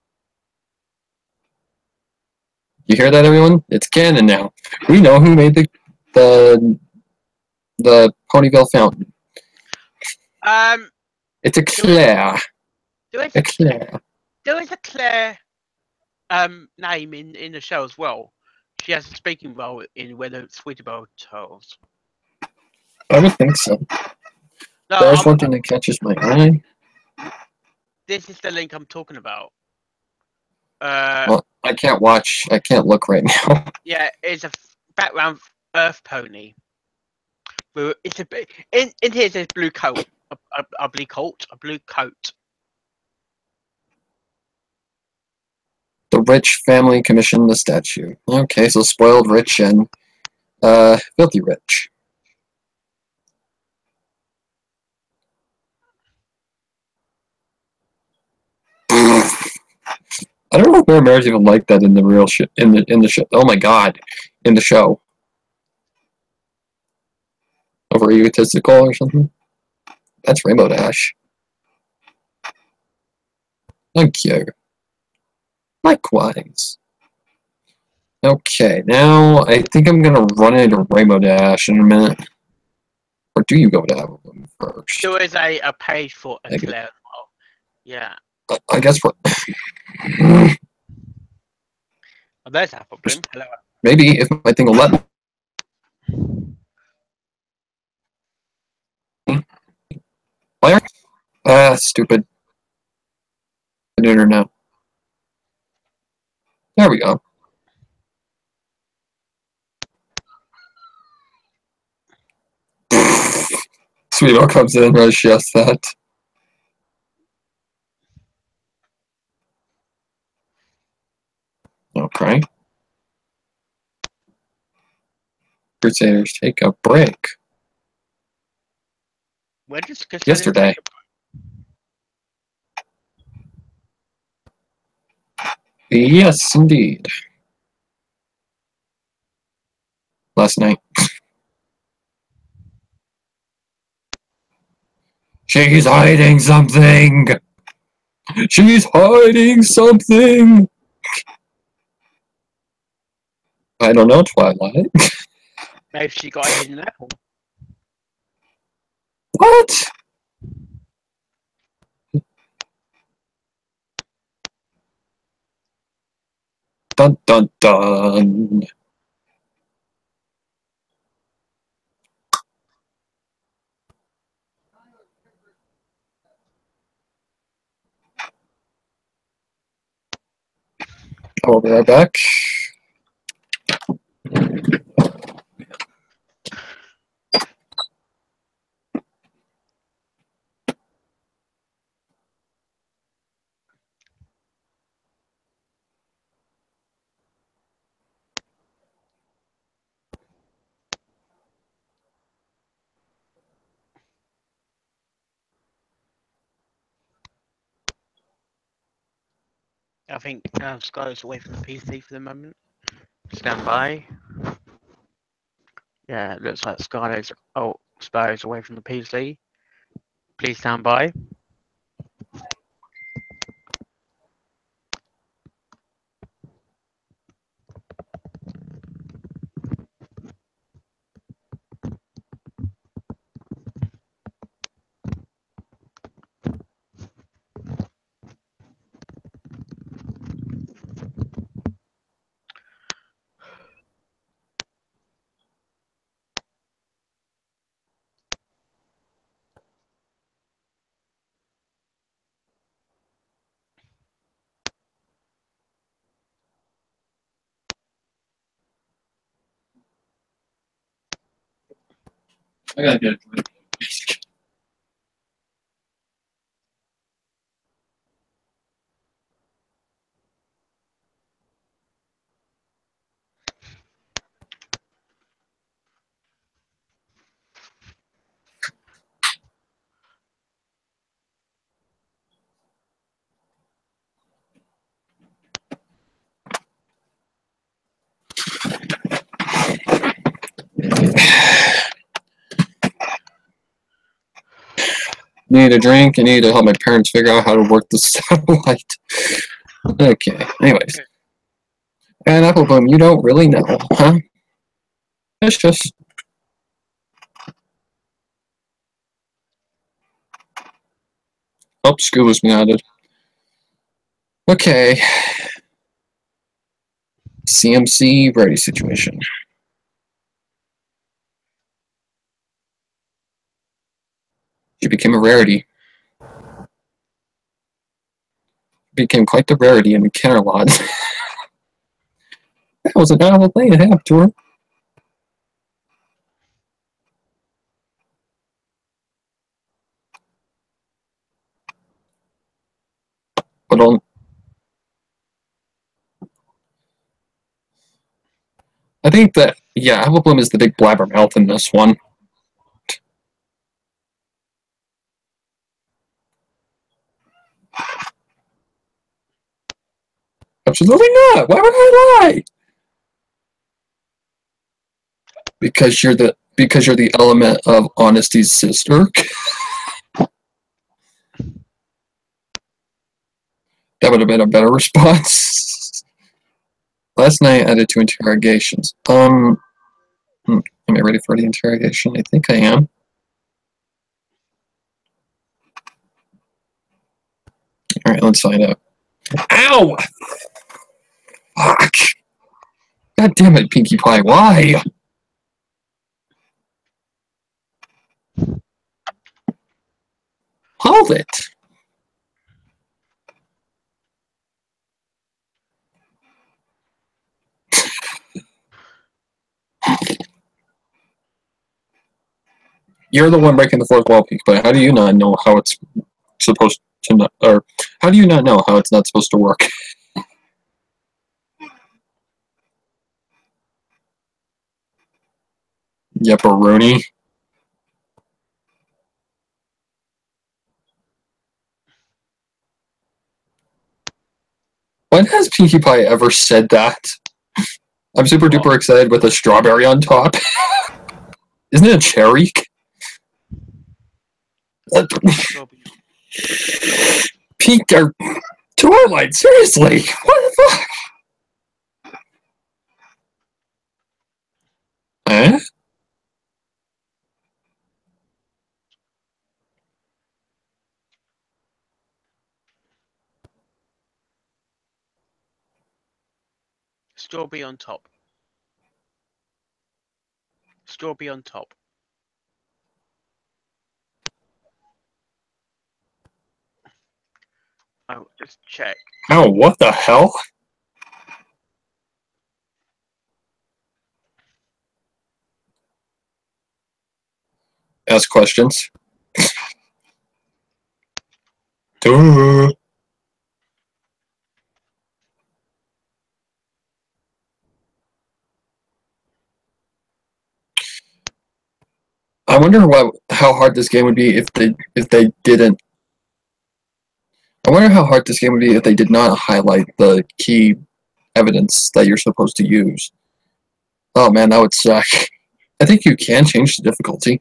[SPEAKER 1] You hear that, everyone? It's canon now. We know who made the the the Ponyville fountain.
[SPEAKER 2] Um.
[SPEAKER 1] It's a Claire.
[SPEAKER 2] There is
[SPEAKER 1] A Claire.
[SPEAKER 2] there is a Claire um name in in the show as well. She has a speaking role in Where the Sweetie Tells.
[SPEAKER 1] I would think so.
[SPEAKER 2] No,
[SPEAKER 1] There's
[SPEAKER 2] I'm,
[SPEAKER 1] one thing that catches my eye.
[SPEAKER 2] this is the link I'm talking about. Uh,
[SPEAKER 1] Well, I can't watch. I can't look right now.
[SPEAKER 2] yeah, it's a f- background Earth pony. Well, it's a bit in in here. There's blue coat, a, a, a blue coat, a blue coat.
[SPEAKER 1] The rich family commissioned the statue. Okay, so spoiled rich and uh, filthy rich. I don't know if Mary Mary's even like that in the real shit in the in the show. Oh my god, in the show. Over egotistical or something. That's Rainbow Dash. Thank you. Likewise. Okay, now I think I'm gonna run into Rainbow Dash in a minute. Or do you go to Appleton first?
[SPEAKER 2] There is a, a page for a
[SPEAKER 1] Okay.
[SPEAKER 2] Claire as well. Yeah.
[SPEAKER 1] I, I guess we're
[SPEAKER 2] Oh, there's Applebloom. Hello.
[SPEAKER 1] maybe if my thing will let me. Why are ah stupid internet? There we go. Sweeto comes in right just that. Okay. Crusaders take a break.
[SPEAKER 2] Where does Crusaders
[SPEAKER 1] Yesterday.
[SPEAKER 2] take a-
[SPEAKER 1] Yes, indeed. Last night. She's hiding something! She's hiding something! I don't know, Twilight.
[SPEAKER 2] Maybe she got a hidden apple.
[SPEAKER 1] What? Dun dun dun. I'll be right back.
[SPEAKER 2] I think uh, Skylar's away from the P C for the moment. Stand by. Yeah, it looks like Skylar's oh Sparrow's away from the P C. Please stand by.
[SPEAKER 1] I gotta get a drink. Need a drink. I need to help my parents figure out how to work the satellite. Okay, anyways. And Apple Bloom, you don't really know, huh? It's just... Oh, scuba's been added. Okay. C M C ready situation. She became a rarity. Became quite the rarity in Camelot. That was an hour late and a half to her. But on I think that yeah, Apple Bloom is the big blabbermouth in this one. Absolutely not. Why would I lie? Because you're the because you're the element of honesty's sister. That would have been a better response. Last night I added two interrogations. Um, hmm, am I ready for the interrogation? I think I am. All right, let's find out. Ow! Fuck! God damn it, Pinkie Pie! Why? Hold it! You're the one breaking the fourth wall, Pinkie Pie. How do you not know how it's supposed to not, or how do you not know how it's not supposed to work? Yepperoni. When has Pinkie Pie ever said that? I'm super duper excited with a strawberry on top. Isn't it a cherry? Pink or Twilight, seriously? What the fuck? Eh?
[SPEAKER 2] Strawberry on top. Strawberry on top. Oh, just check.
[SPEAKER 1] Oh, what the hell? Ask questions. Duh. I wonder what how hard this game would be if they if they didn't. I wonder how hard this game would be if they did not highlight the key evidence that you're supposed to use. Oh man, that would suck. I think you can change the difficulty.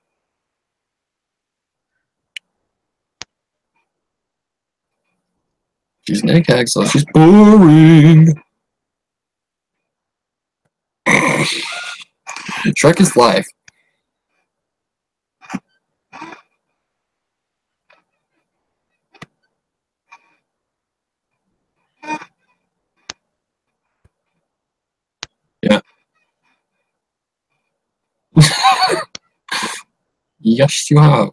[SPEAKER 1] She's Nick Hag, so she's boring. Shrek is live. Yeah. Yes, you have.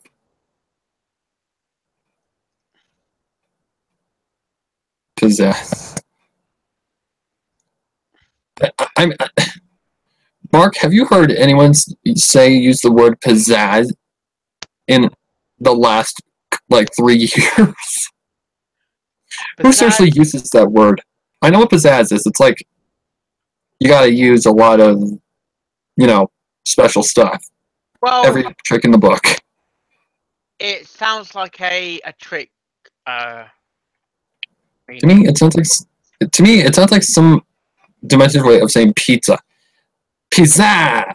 [SPEAKER 1] Pizzazz. I, I'm. Mark, have you heard anyone say use the word pizzazz in the last like three years? Who seriously uses that word? I know what pizzazz is. It's like you gotta use a lot of, you know, special stuff.
[SPEAKER 2] Well,
[SPEAKER 1] every trick in the book.
[SPEAKER 2] It sounds like a a trick. Uh,
[SPEAKER 1] to me, it sounds like to me it sounds like some demented way of saying pizza. Pizza.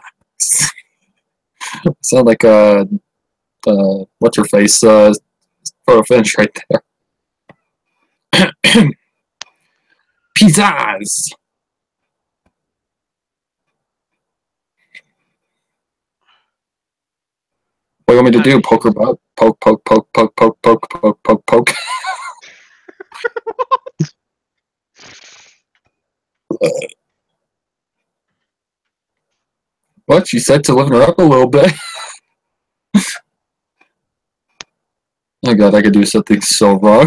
[SPEAKER 1] Sound like a uh, uh, what's her face uh, photo finish right there. Pizzazz. What do you want me to do? Poke her butt? Poke, poke, poke, poke, poke, poke, poke, poke, poke. uh, what? She said to liven her up a little bit. Oh god, I could do something so wrong.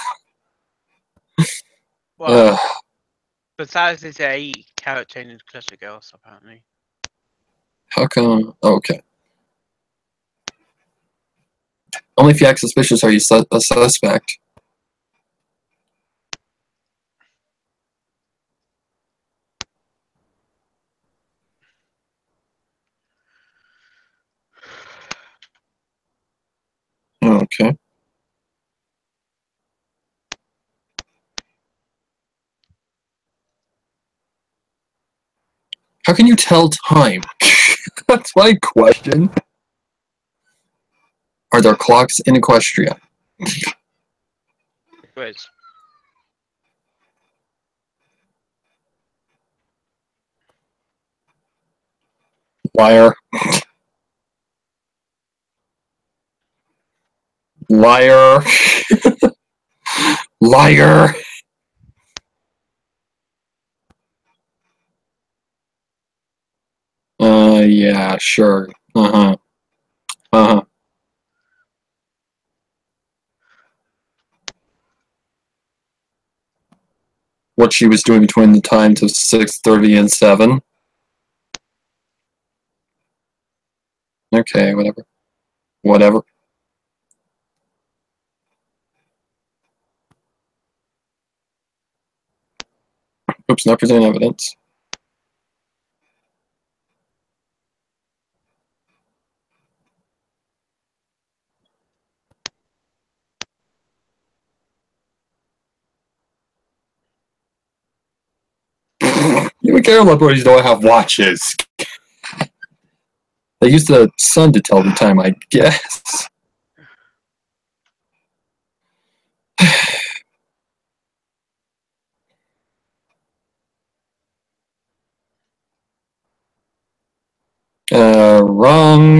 [SPEAKER 2] Well,
[SPEAKER 1] uh,
[SPEAKER 2] besides is a character in Clash of Girls, apparently.
[SPEAKER 1] How come? Oh, okay. Only if you act suspicious are you su a suspect. Okay. How can you tell time? That's my question. Are there clocks in Equestria?
[SPEAKER 2] There is.
[SPEAKER 1] Liar. Liar. Liar. Uh, yeah, sure. Uh-huh. Uh-huh. What she was doing between the times of six thirty and seven. Okay, whatever. Whatever. Oops, not presenting evidence. Even Carolyn boys don't have watches. They use the sun to tell the time, I guess. Uh, wrong.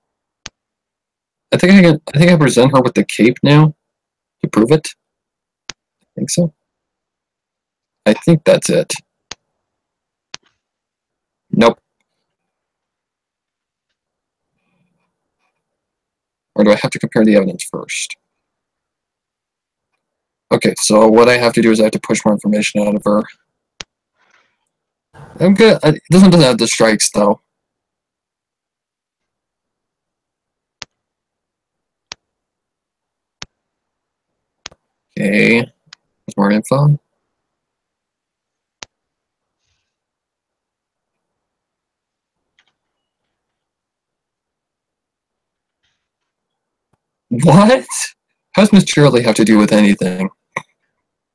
[SPEAKER 1] I think I can. I think I present her with the cape now to prove it. I think so. I think that's it. Nope. Or do I have to compare the evidence first? Okay, so what I have to do is I have to push more information out of her. I'm good. This one doesn't have the strikes though. Okay, there's more info. What? How does Miss Shirley have to do with anything?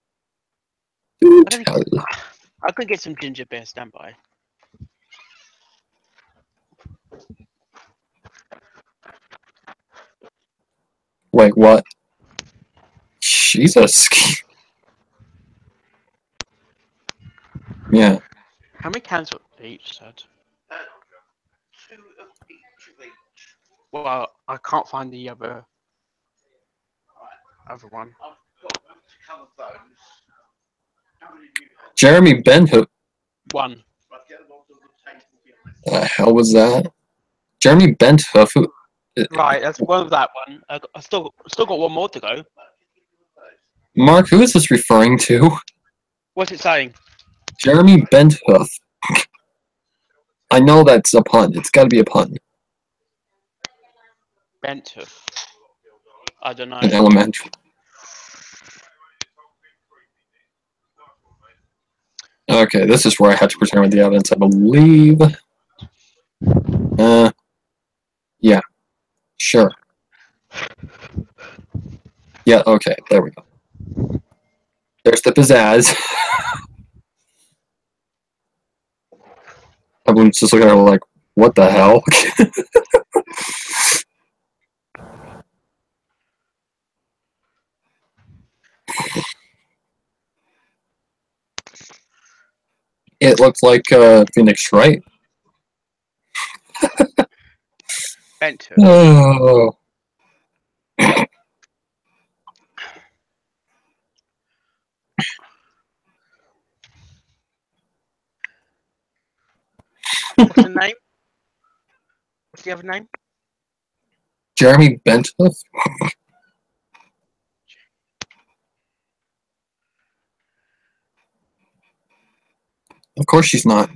[SPEAKER 2] I, I could get some ginger beer standby.
[SPEAKER 1] Wait, what? Jesus. Yeah.
[SPEAKER 2] How many cans were each said?
[SPEAKER 4] Uh, two of each of each.
[SPEAKER 2] Well, I can't find the other other one.
[SPEAKER 4] I've got to cover those. How many do you have?
[SPEAKER 1] Jeremy Benhook.
[SPEAKER 2] One.
[SPEAKER 4] Right, get them off the table behind.
[SPEAKER 1] The hell was that? Jeremy Benthoof. Who-
[SPEAKER 2] Right, that's one of that one. I, got, I still still got one more to go.
[SPEAKER 1] Mark, who is this referring to?
[SPEAKER 2] What's it saying?
[SPEAKER 1] Jeremy Benthoof. I know that's a pun. It's got to be a pun.
[SPEAKER 2] Bentoof. I don't know.
[SPEAKER 1] An elementary. Okay, this is where I had to present with the evidence, I believe. Uh, yeah, sure. Yeah, okay, there we go. There's the pizzazz. Everyone's just looking at her like, what the hell? It looks like uh, Phoenix Wright.
[SPEAKER 2] Bentoof.
[SPEAKER 1] Oh.
[SPEAKER 2] What's the name? What's the other name?
[SPEAKER 1] Jeremy Benthoof? Of course she's not.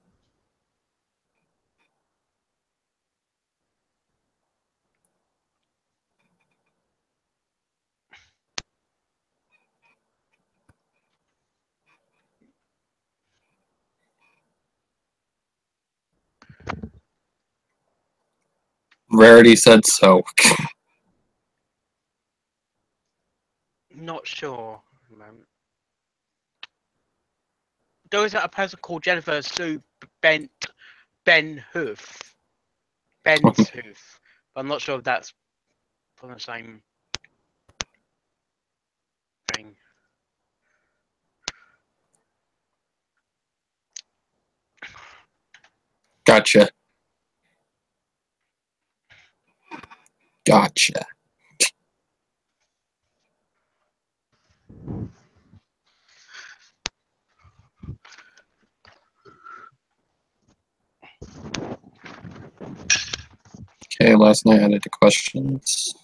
[SPEAKER 1] Rarity said so.
[SPEAKER 2] Not sure. Um, There is a person called Jennifer Sue Bent Ben Hoof. Ben's Hoof. But I'm not sure if that's from the same thing.
[SPEAKER 1] Gotcha. Gotcha. Okay, last night I added the questions.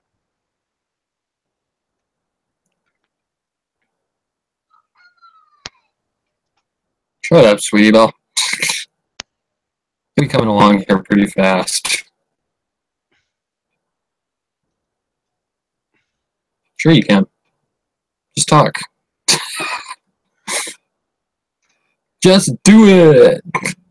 [SPEAKER 1] Shut up, sweetie belle. You're coming along here pretty fast. Sure you can. Just talk. Just do it!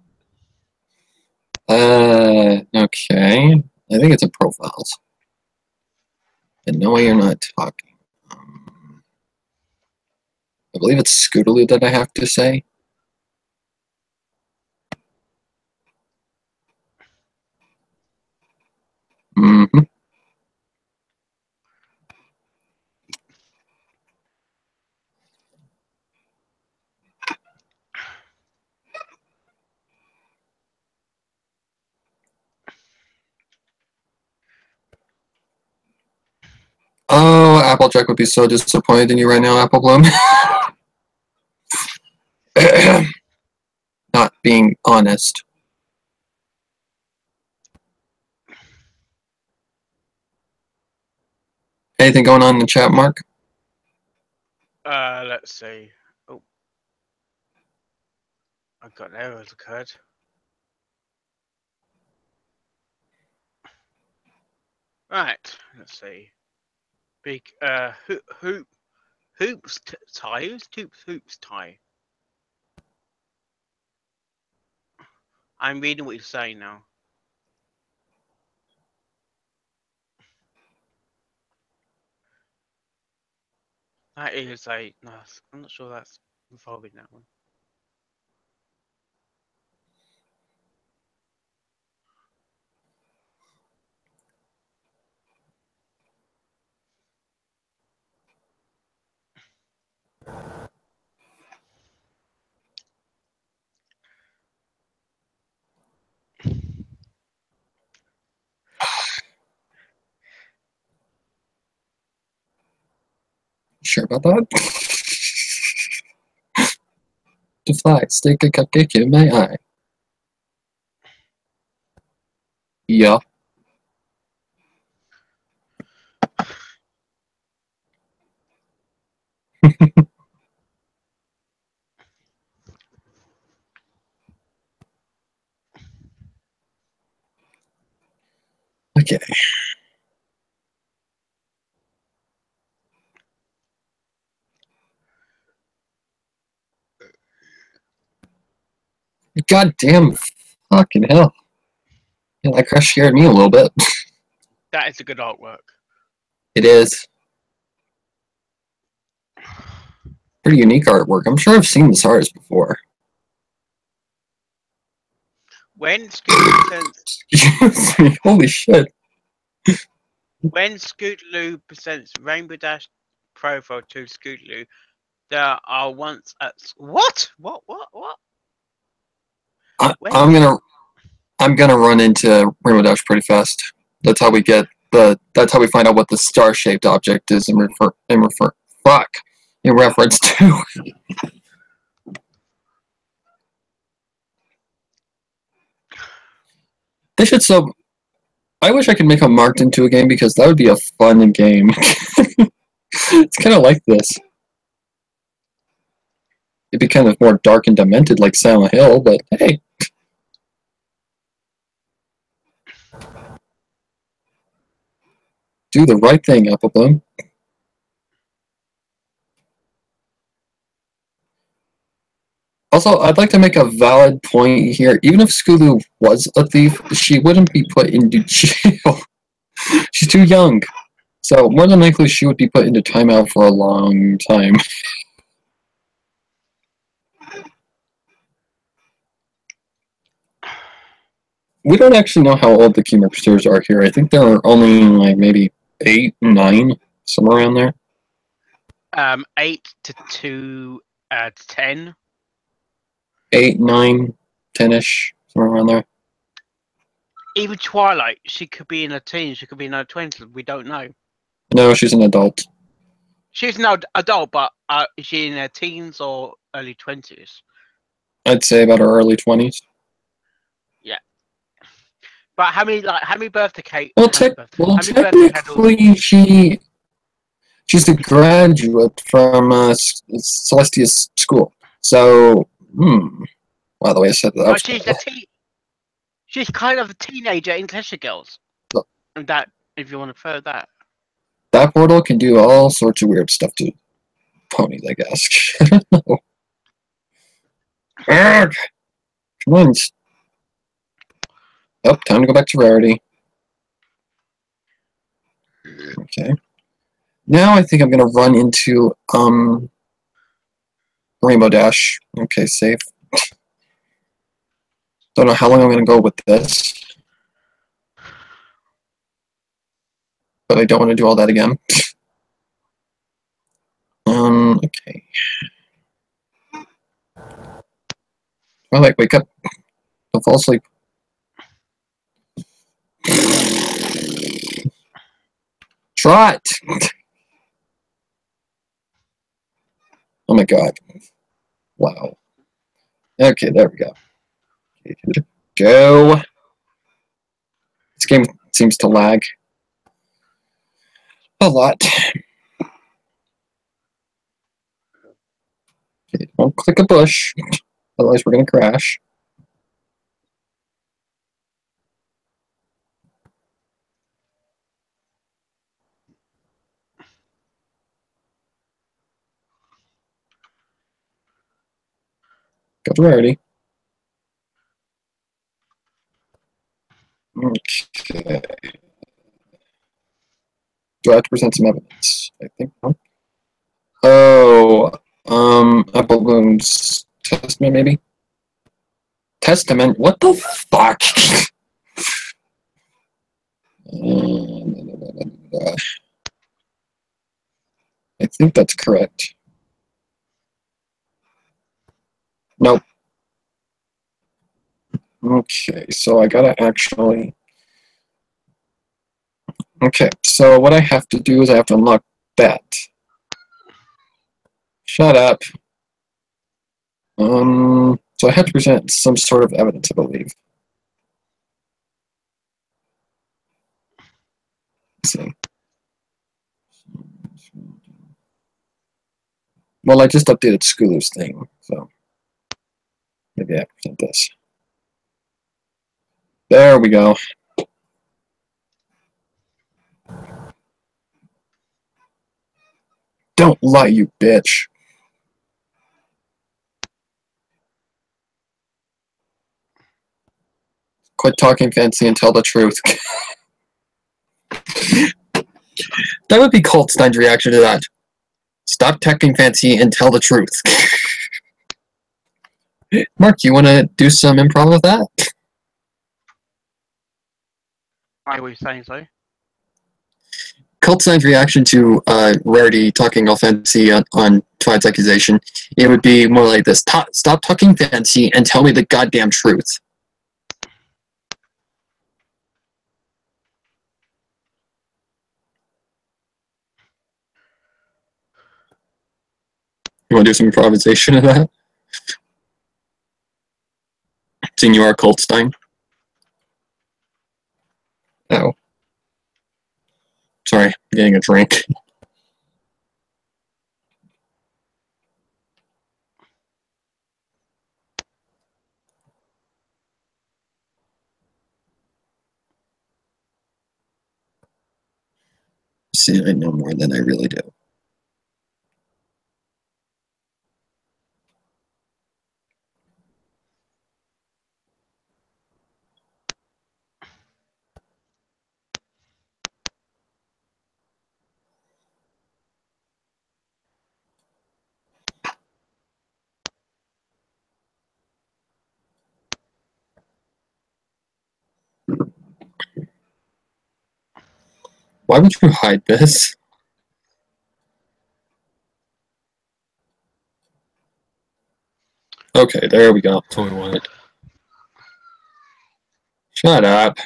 [SPEAKER 1] Uh, okay. I think it's in profiles. And no way you're not talking. Um, I believe it's Scootaloo that I have to say. Mm-hmm. Oh, Applejack would be so disappointed in you right now, Apple Bloom. Not being honest. Anything going on in the chat, Mark?
[SPEAKER 2] Uh, let's see. Oh, I've got an error has occurred. Right, let's see. Big uh hoop hoop hoops t- tie. Who's hoops hoops tie? I'm reading what you're saying now. That is a no. I'm not sure that's involving that one.
[SPEAKER 1] sure about that. To fly, stick a cupcake in my eye. Yeah. Okay. God damn fucking hell. Yeah, that crash scared me a little bit.
[SPEAKER 2] That is a good artwork.
[SPEAKER 1] It is. Pretty unique artwork. I'm sure I've seen this artist before.
[SPEAKER 2] When Scootaloo presents
[SPEAKER 1] Excuse me. Holy shit.
[SPEAKER 2] when Scootaloo presents Rainbow Dash profile to Scootaloo, there are once at what? What? What? What?
[SPEAKER 1] I,
[SPEAKER 2] When
[SPEAKER 1] I'm gonna I'm gonna run into Rainbow Dash pretty fast. That's how we get the that's how we find out what the star shaped object is in refer in refer fuck in reference to. They should so I wish I could make a marked into a game because that would be a fun game. It's kinda like this. It'd be kind of more dark and demented like Silent Hill, but hey. Do the right thing, Apple Bloom. Also, I'd like to make a valid point here. Even if Scootaloo was a thief, she wouldn't be put into jail. She's too young. So, more than likely, she would be put into timeout for a long time. We don't actually know how old the Keymasters are here. I think they're only, like, maybe eight, nine, somewhere around there.
[SPEAKER 2] um eight to two uh to ten.
[SPEAKER 1] eight, nine, ten-ish, somewhere around there.
[SPEAKER 2] Even Twilight, she could be in her teens, she could be in her twenties. We don't know.
[SPEAKER 1] No, she's an adult.
[SPEAKER 2] She's no adult, but uh, is she in her teens or early twenties?
[SPEAKER 1] I'd say about her early twenties.
[SPEAKER 2] But how many like how many birthday cake?
[SPEAKER 1] Well,
[SPEAKER 2] how many
[SPEAKER 1] tech,
[SPEAKER 2] birthday-
[SPEAKER 1] well
[SPEAKER 2] how many birthday candles-
[SPEAKER 1] technically, she she's a graduate from uh, S- Celestia's school. So, hmm. Wow, the way I said that. that
[SPEAKER 2] But
[SPEAKER 1] was
[SPEAKER 2] she's
[SPEAKER 1] cool.
[SPEAKER 2] a teen. She's kind of a teenager in Cheshire Girls.
[SPEAKER 1] Look.
[SPEAKER 2] And that, if you want to throw that.
[SPEAKER 1] That portal can do all sorts of weird stuff to ponies, I guess. I don't know. Arrgh! Come on. Oh, time to go back to Rarity. Okay. Now I think I'm gonna run into um Rainbow Dash. Okay, safe. Don't know how long I'm gonna go with this. But I don't want to do all that again. Um, okay. Twilight, wake up. Don't fall asleep. Trot! Oh my god. Wow. Okay, there we go. Go! This game seems to lag a lot. Okay, don't click a bush, otherwise we're gonna crash. Go to Rarity. Okay. Do I have to present some evidence? I think no. Oh, um, Apple Bloom's Testament, maybe? Testament? What the fuck? Uh, I think that's correct. Nope. Okay, so I gotta actually... Okay, so what I have to do is I have to unlock that. Shut up. Um, so I have to present some sort of evidence, I believe. Let's see. Well, I just updated Scooter's thing, so maybe I present this. There we go. Don't lie, you bitch. Quit talking fancy and tell the truth. That would be Coltstein's reaction to that. Stop talking fancy and tell the truth. Mark, you want to do some improv with that?
[SPEAKER 2] Why were you saying so?
[SPEAKER 1] Coltstein's reaction to uh, Rarity talking all fancy on, on Twilight's accusation, it would be more like this. Stop talking fancy and tell me the goddamn truth. You want to do some improvisation of that? Senor Coltstein? Oh. Sorry, I'm getting a drink. See, I know more than I really do. Why would you hide this? Okay, there we go. That's what we wanted. Shut up.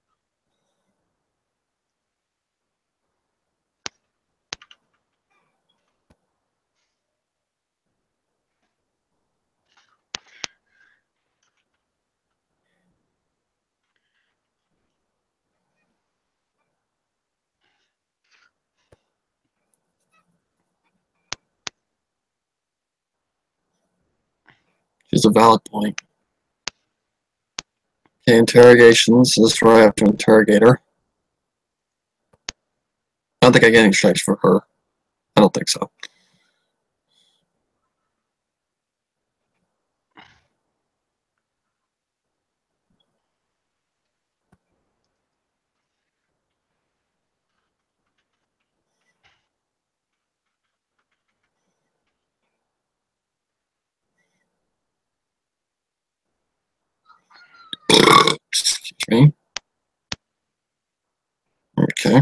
[SPEAKER 1] Which is a valid point. Okay, interrogations. This is where I have to interrogate her. I don't think I get any strikes for her. I don't think so. Excuse me. Okay.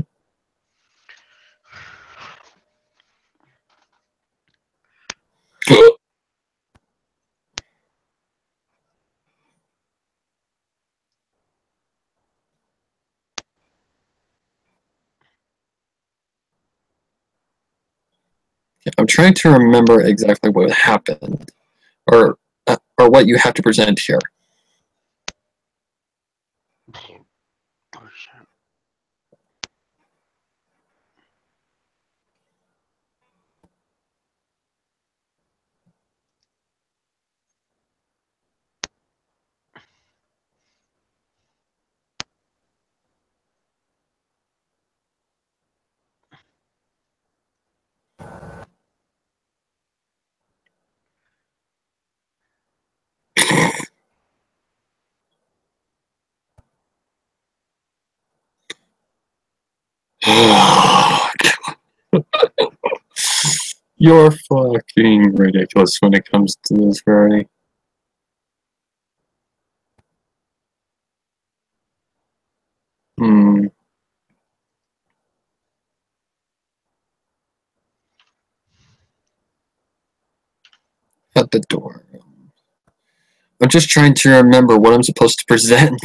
[SPEAKER 1] I'm trying to remember exactly what happened, or uh, or what you have to present here.
[SPEAKER 2] Oh, shit.
[SPEAKER 1] You're fucking ridiculous when it comes to this, Verity. Hmm. At the door. I'm just trying to remember what I'm supposed to present.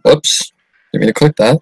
[SPEAKER 1] Oops. Didn't mean to click that.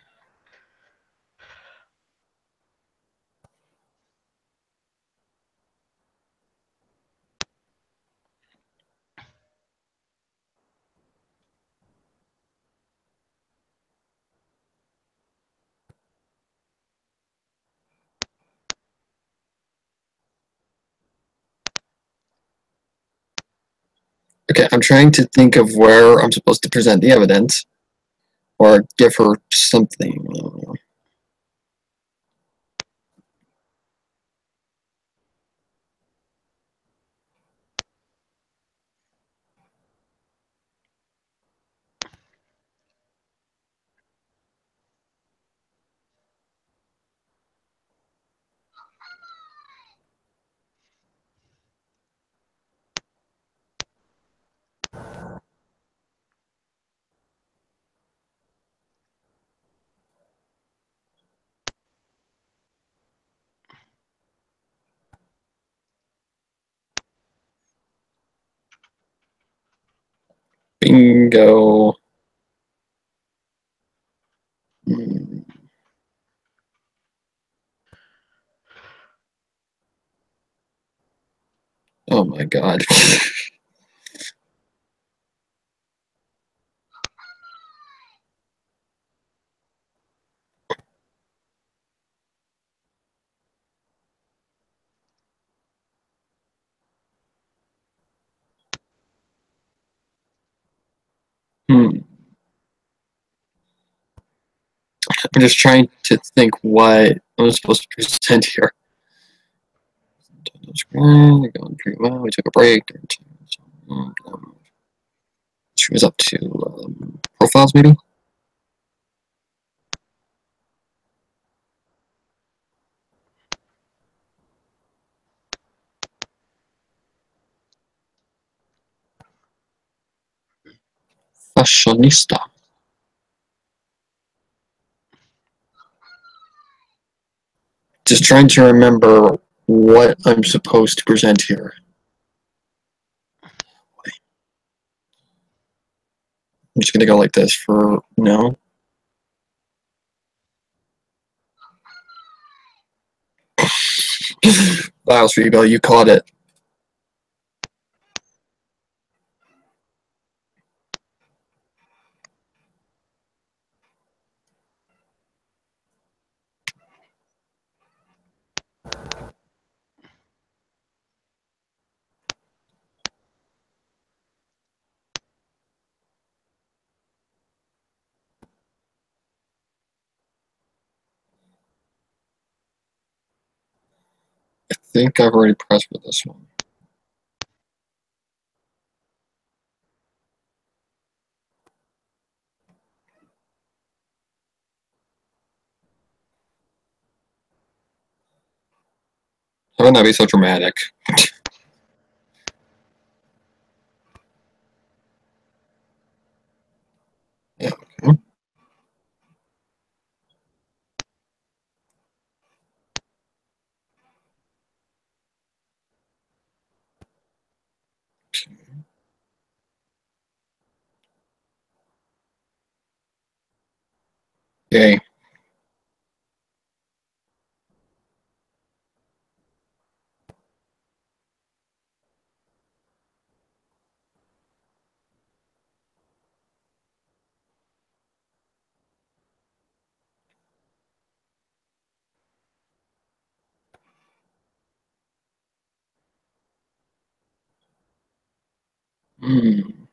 [SPEAKER 1] Okay, I'm trying to think of where I'm supposed to present the evidence or give her something. Bingo. Hmm. Oh my god. Hmm. I'm just trying to think what I'm supposed to present here. Going pretty well. We took a break. Um, she was up to um, profiles, maybe. Fashionista. Just trying to remember what I'm supposed to present here. I'm just gonna go like this for no. Wow, sweetie Belle, you caught it. I think I've already pressed for this one. How about not be so dramatic? Yeah, okay. Yay. Hmm.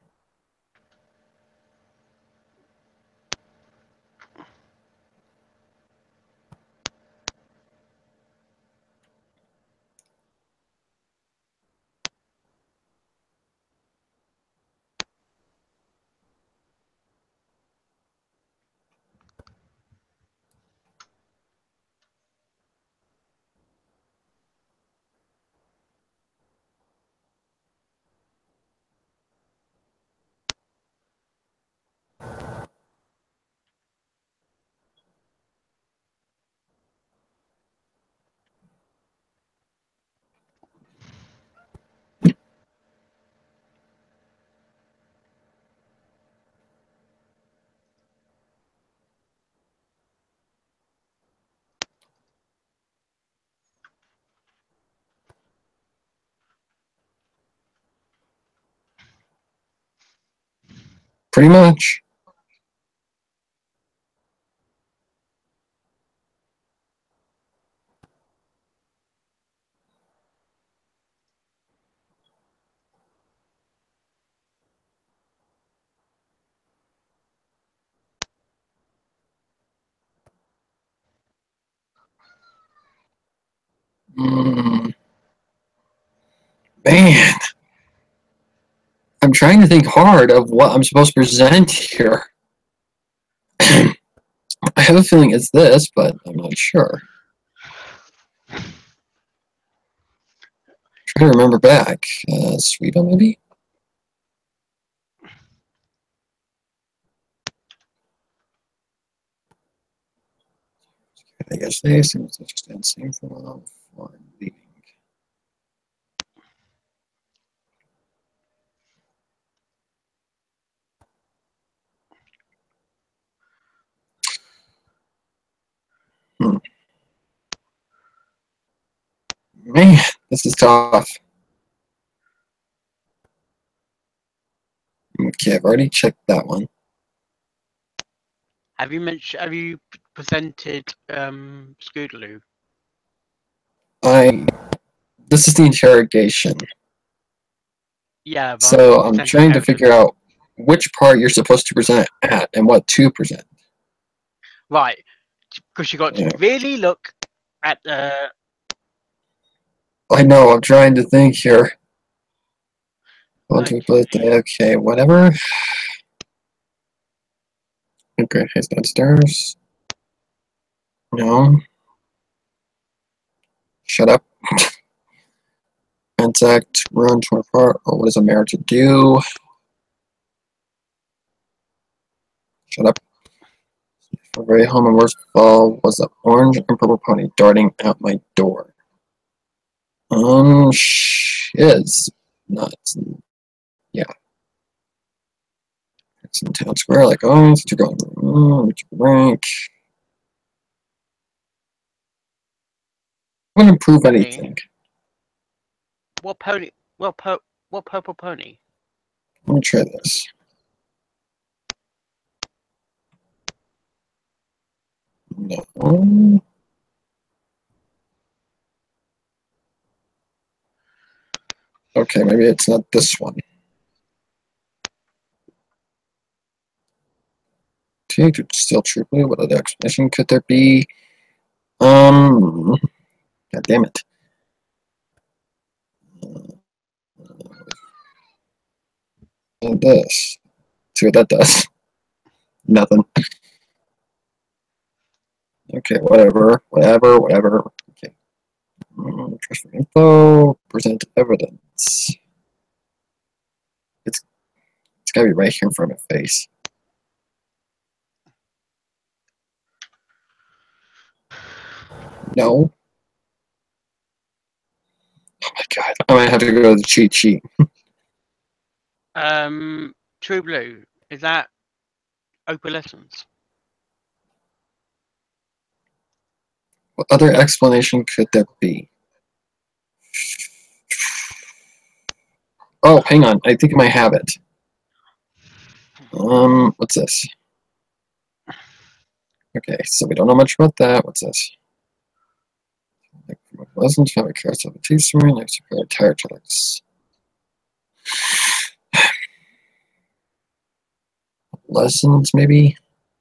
[SPEAKER 1] pretty much. Mm. Man, I'm trying to think hard of what I'm supposed to present here. I have a feeling it's this, but I'm not sure. Try to remember back. Uh, Sweden, maybe? I guess they seem to understand same for a while before I'm leaving. Hmm. Man, this is tough. Okay, I've already checked that one.
[SPEAKER 2] Have you mentioned? Have you presented um, Scootaloo?
[SPEAKER 1] I. This is the interrogation.
[SPEAKER 2] Yeah, but
[SPEAKER 1] So I'm
[SPEAKER 2] presenting
[SPEAKER 1] trying to
[SPEAKER 2] evidence.
[SPEAKER 1] figure out which part you're supposed to present at and what to present.
[SPEAKER 2] Right, because you got
[SPEAKER 1] Yeah.
[SPEAKER 2] to really look at the.
[SPEAKER 1] I know, I'm trying to think here. Want to
[SPEAKER 2] Okay.
[SPEAKER 1] birthday, okay, whatever. Okay, he's downstairs. No. Shut up. Contact, run, torn apart, or what is a mare to do? Shut up. For very home and worst of all was an orange and purple pony darting out my door. Um, shiz. Nuts. Yeah. It's in town square, like, oh, it's going. Mm, rank. Wouldn't improve anything.
[SPEAKER 2] What pony? What po? What purple pony?
[SPEAKER 1] Let me try this. No. Okay, maybe it's not this one. Take to still true blue. What other explanation could there be? Um, God damn it. And this. See what that does. Nothing. Okay, whatever, whatever, whatever. Okay. Um, trust for info. Present evidence. It's it's gotta be right here in front of my face. No. Oh my god. I might have to go to the cheat sheet.
[SPEAKER 2] Um, True Blue. Is that opalescence?
[SPEAKER 1] What other explanation could there be? Oh, hang on. I think I might have it. Um, what's this? Okay, so we don't know much about that. What's this? Wasn't have a carrot of a teaspoon next to pair of tire tracks. Lessons, maybe?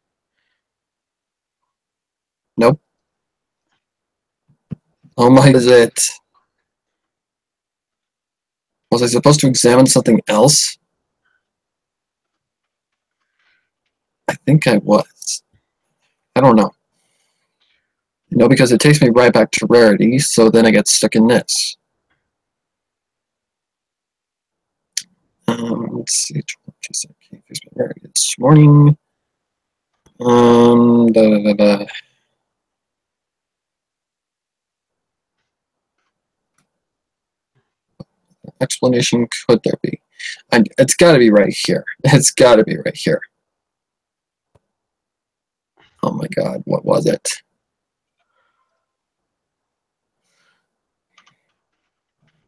[SPEAKER 1] Nope. Oh my, is it? Was I supposed to examine something else? I think I was. I don't know. No, because it takes me right back to rarity, so then I get stuck in this. Um, let's see. Just okay, Facebook rarity this morning. Um, da, da, da, da. Explanation could there be? I, it's got to be right here. It's got to be right here. Oh my god, what was it?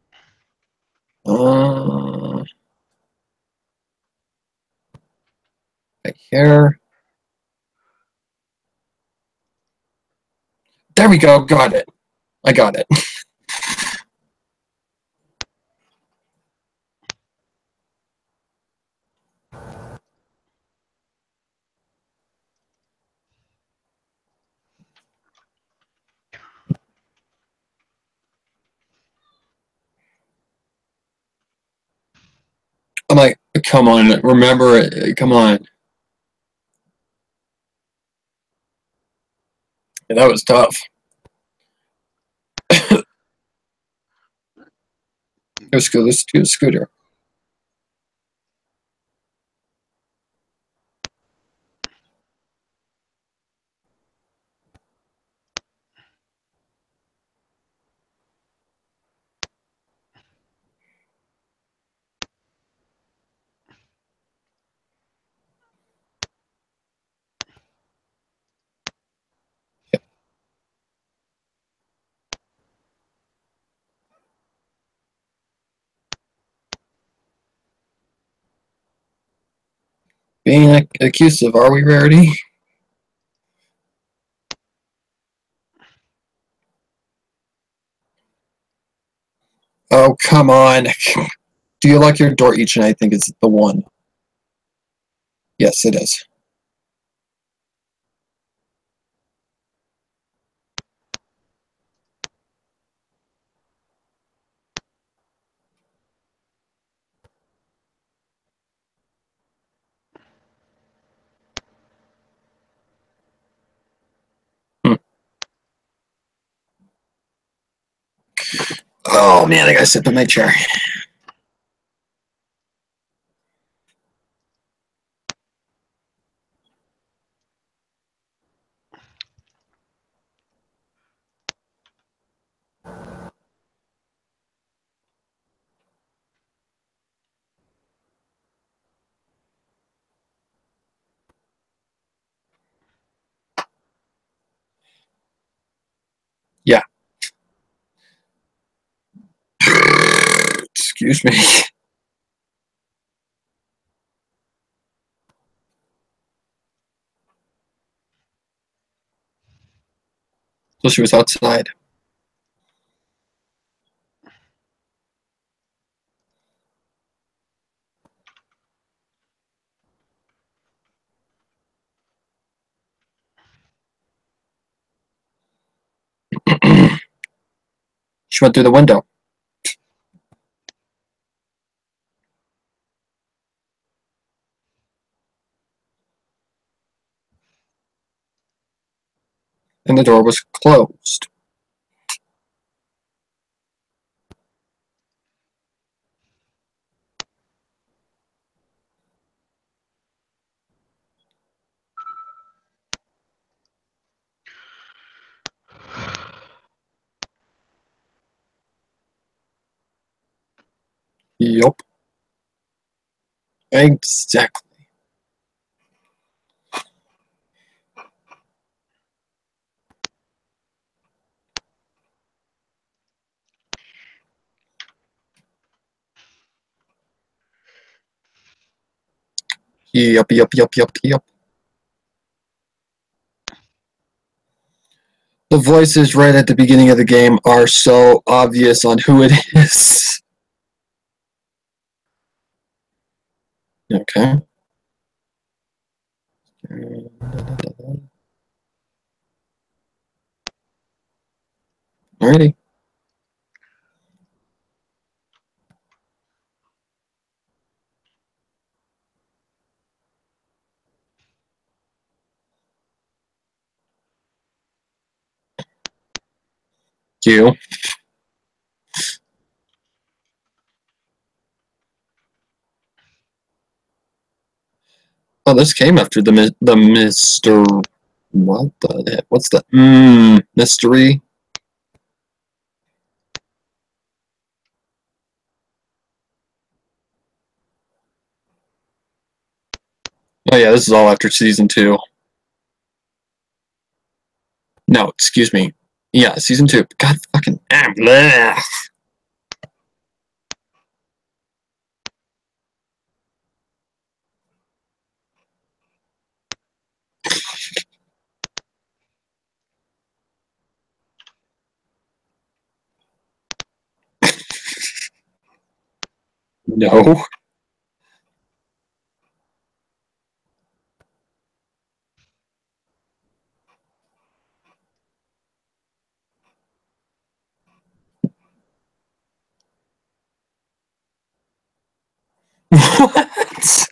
[SPEAKER 1] Uh, care. There we go. Got it. I got it. I'm like, come on, remember it. Come on. Yeah, that was tough. Let's go. Let's do a scooter. Being accused of, are we, Rarity? Oh, come on. Do you like your door each? And I think it's the one. Yes, it is. Hmm. Oh, man, I gotta sit in my chair. Yeah. Excuse me. So she was outside. She went through the window. And the door was closed. Yup. Exactly. Yup, yup, yup, yup, yup. The voices right at the beginning of the game are so obvious on who it is. Okay. Alrighty. You. Oh, this came after the the Mister What the heck? What's the mmm mystery? Oh yeah, this is all after season two. No, excuse me. Yeah, season two. God fucking ah, blah. No. What?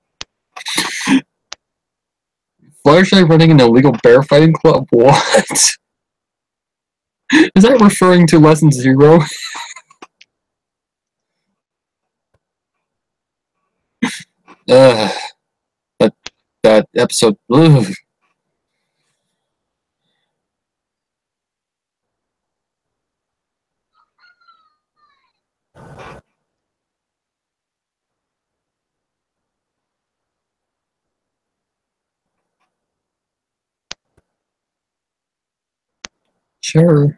[SPEAKER 1] Fluttershy running an illegal bear fighting club? What? Is that referring to lesson zero? uh, that, that episode. Ugh. Sure.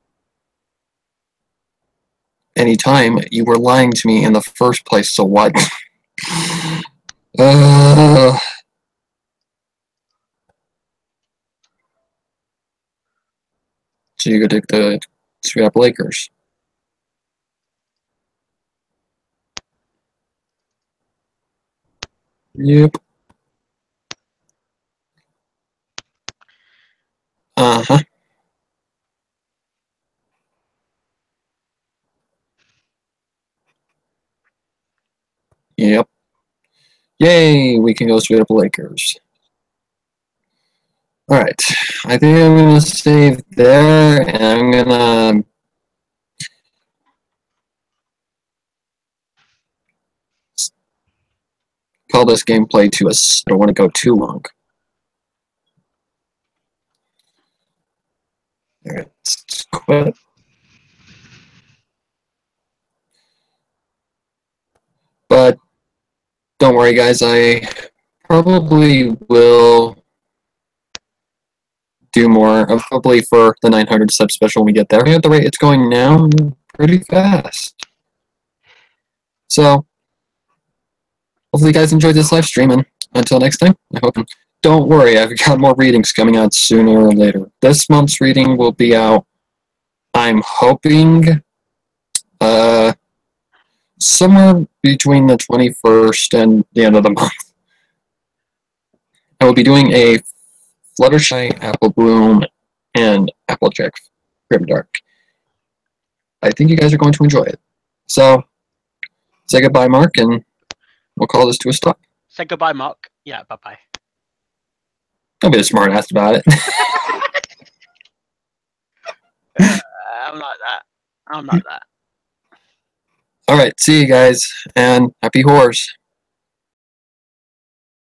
[SPEAKER 1] Anytime, you were lying to me in the first place, so what? uh, so you go take the Scrap Lakers. Yep. Uh-huh. Yep. Yay, we can go straight up Lakers. Alright, I think I'm going to save there, and I'm going to call this gameplay to us. I don't want to go too long. Alright, let's quit. But don't worry, guys, I probably will do more, of probably for the nine hundred sub special when we get there. At the rate it's going now, pretty fast. So, hopefully you guys enjoyed this live stream, and until next time, I hope. Don't worry, I've got more readings coming out sooner or later. This month's reading will be out, I'm hoping, uh, somewhere between the twenty-first and the end of the month. I will be doing a Fluttershy, Apple Bloom, and Applejack Grimdark. I think you guys are going to enjoy it. So, say goodbye, Mark, and we'll call this to a stop.
[SPEAKER 2] Say goodbye, Mark. Yeah, bye-bye.
[SPEAKER 1] Don't be a smart ass about it.
[SPEAKER 2] uh, I'm like that. I'm like that.
[SPEAKER 1] Alright, see you guys, and happy horrors.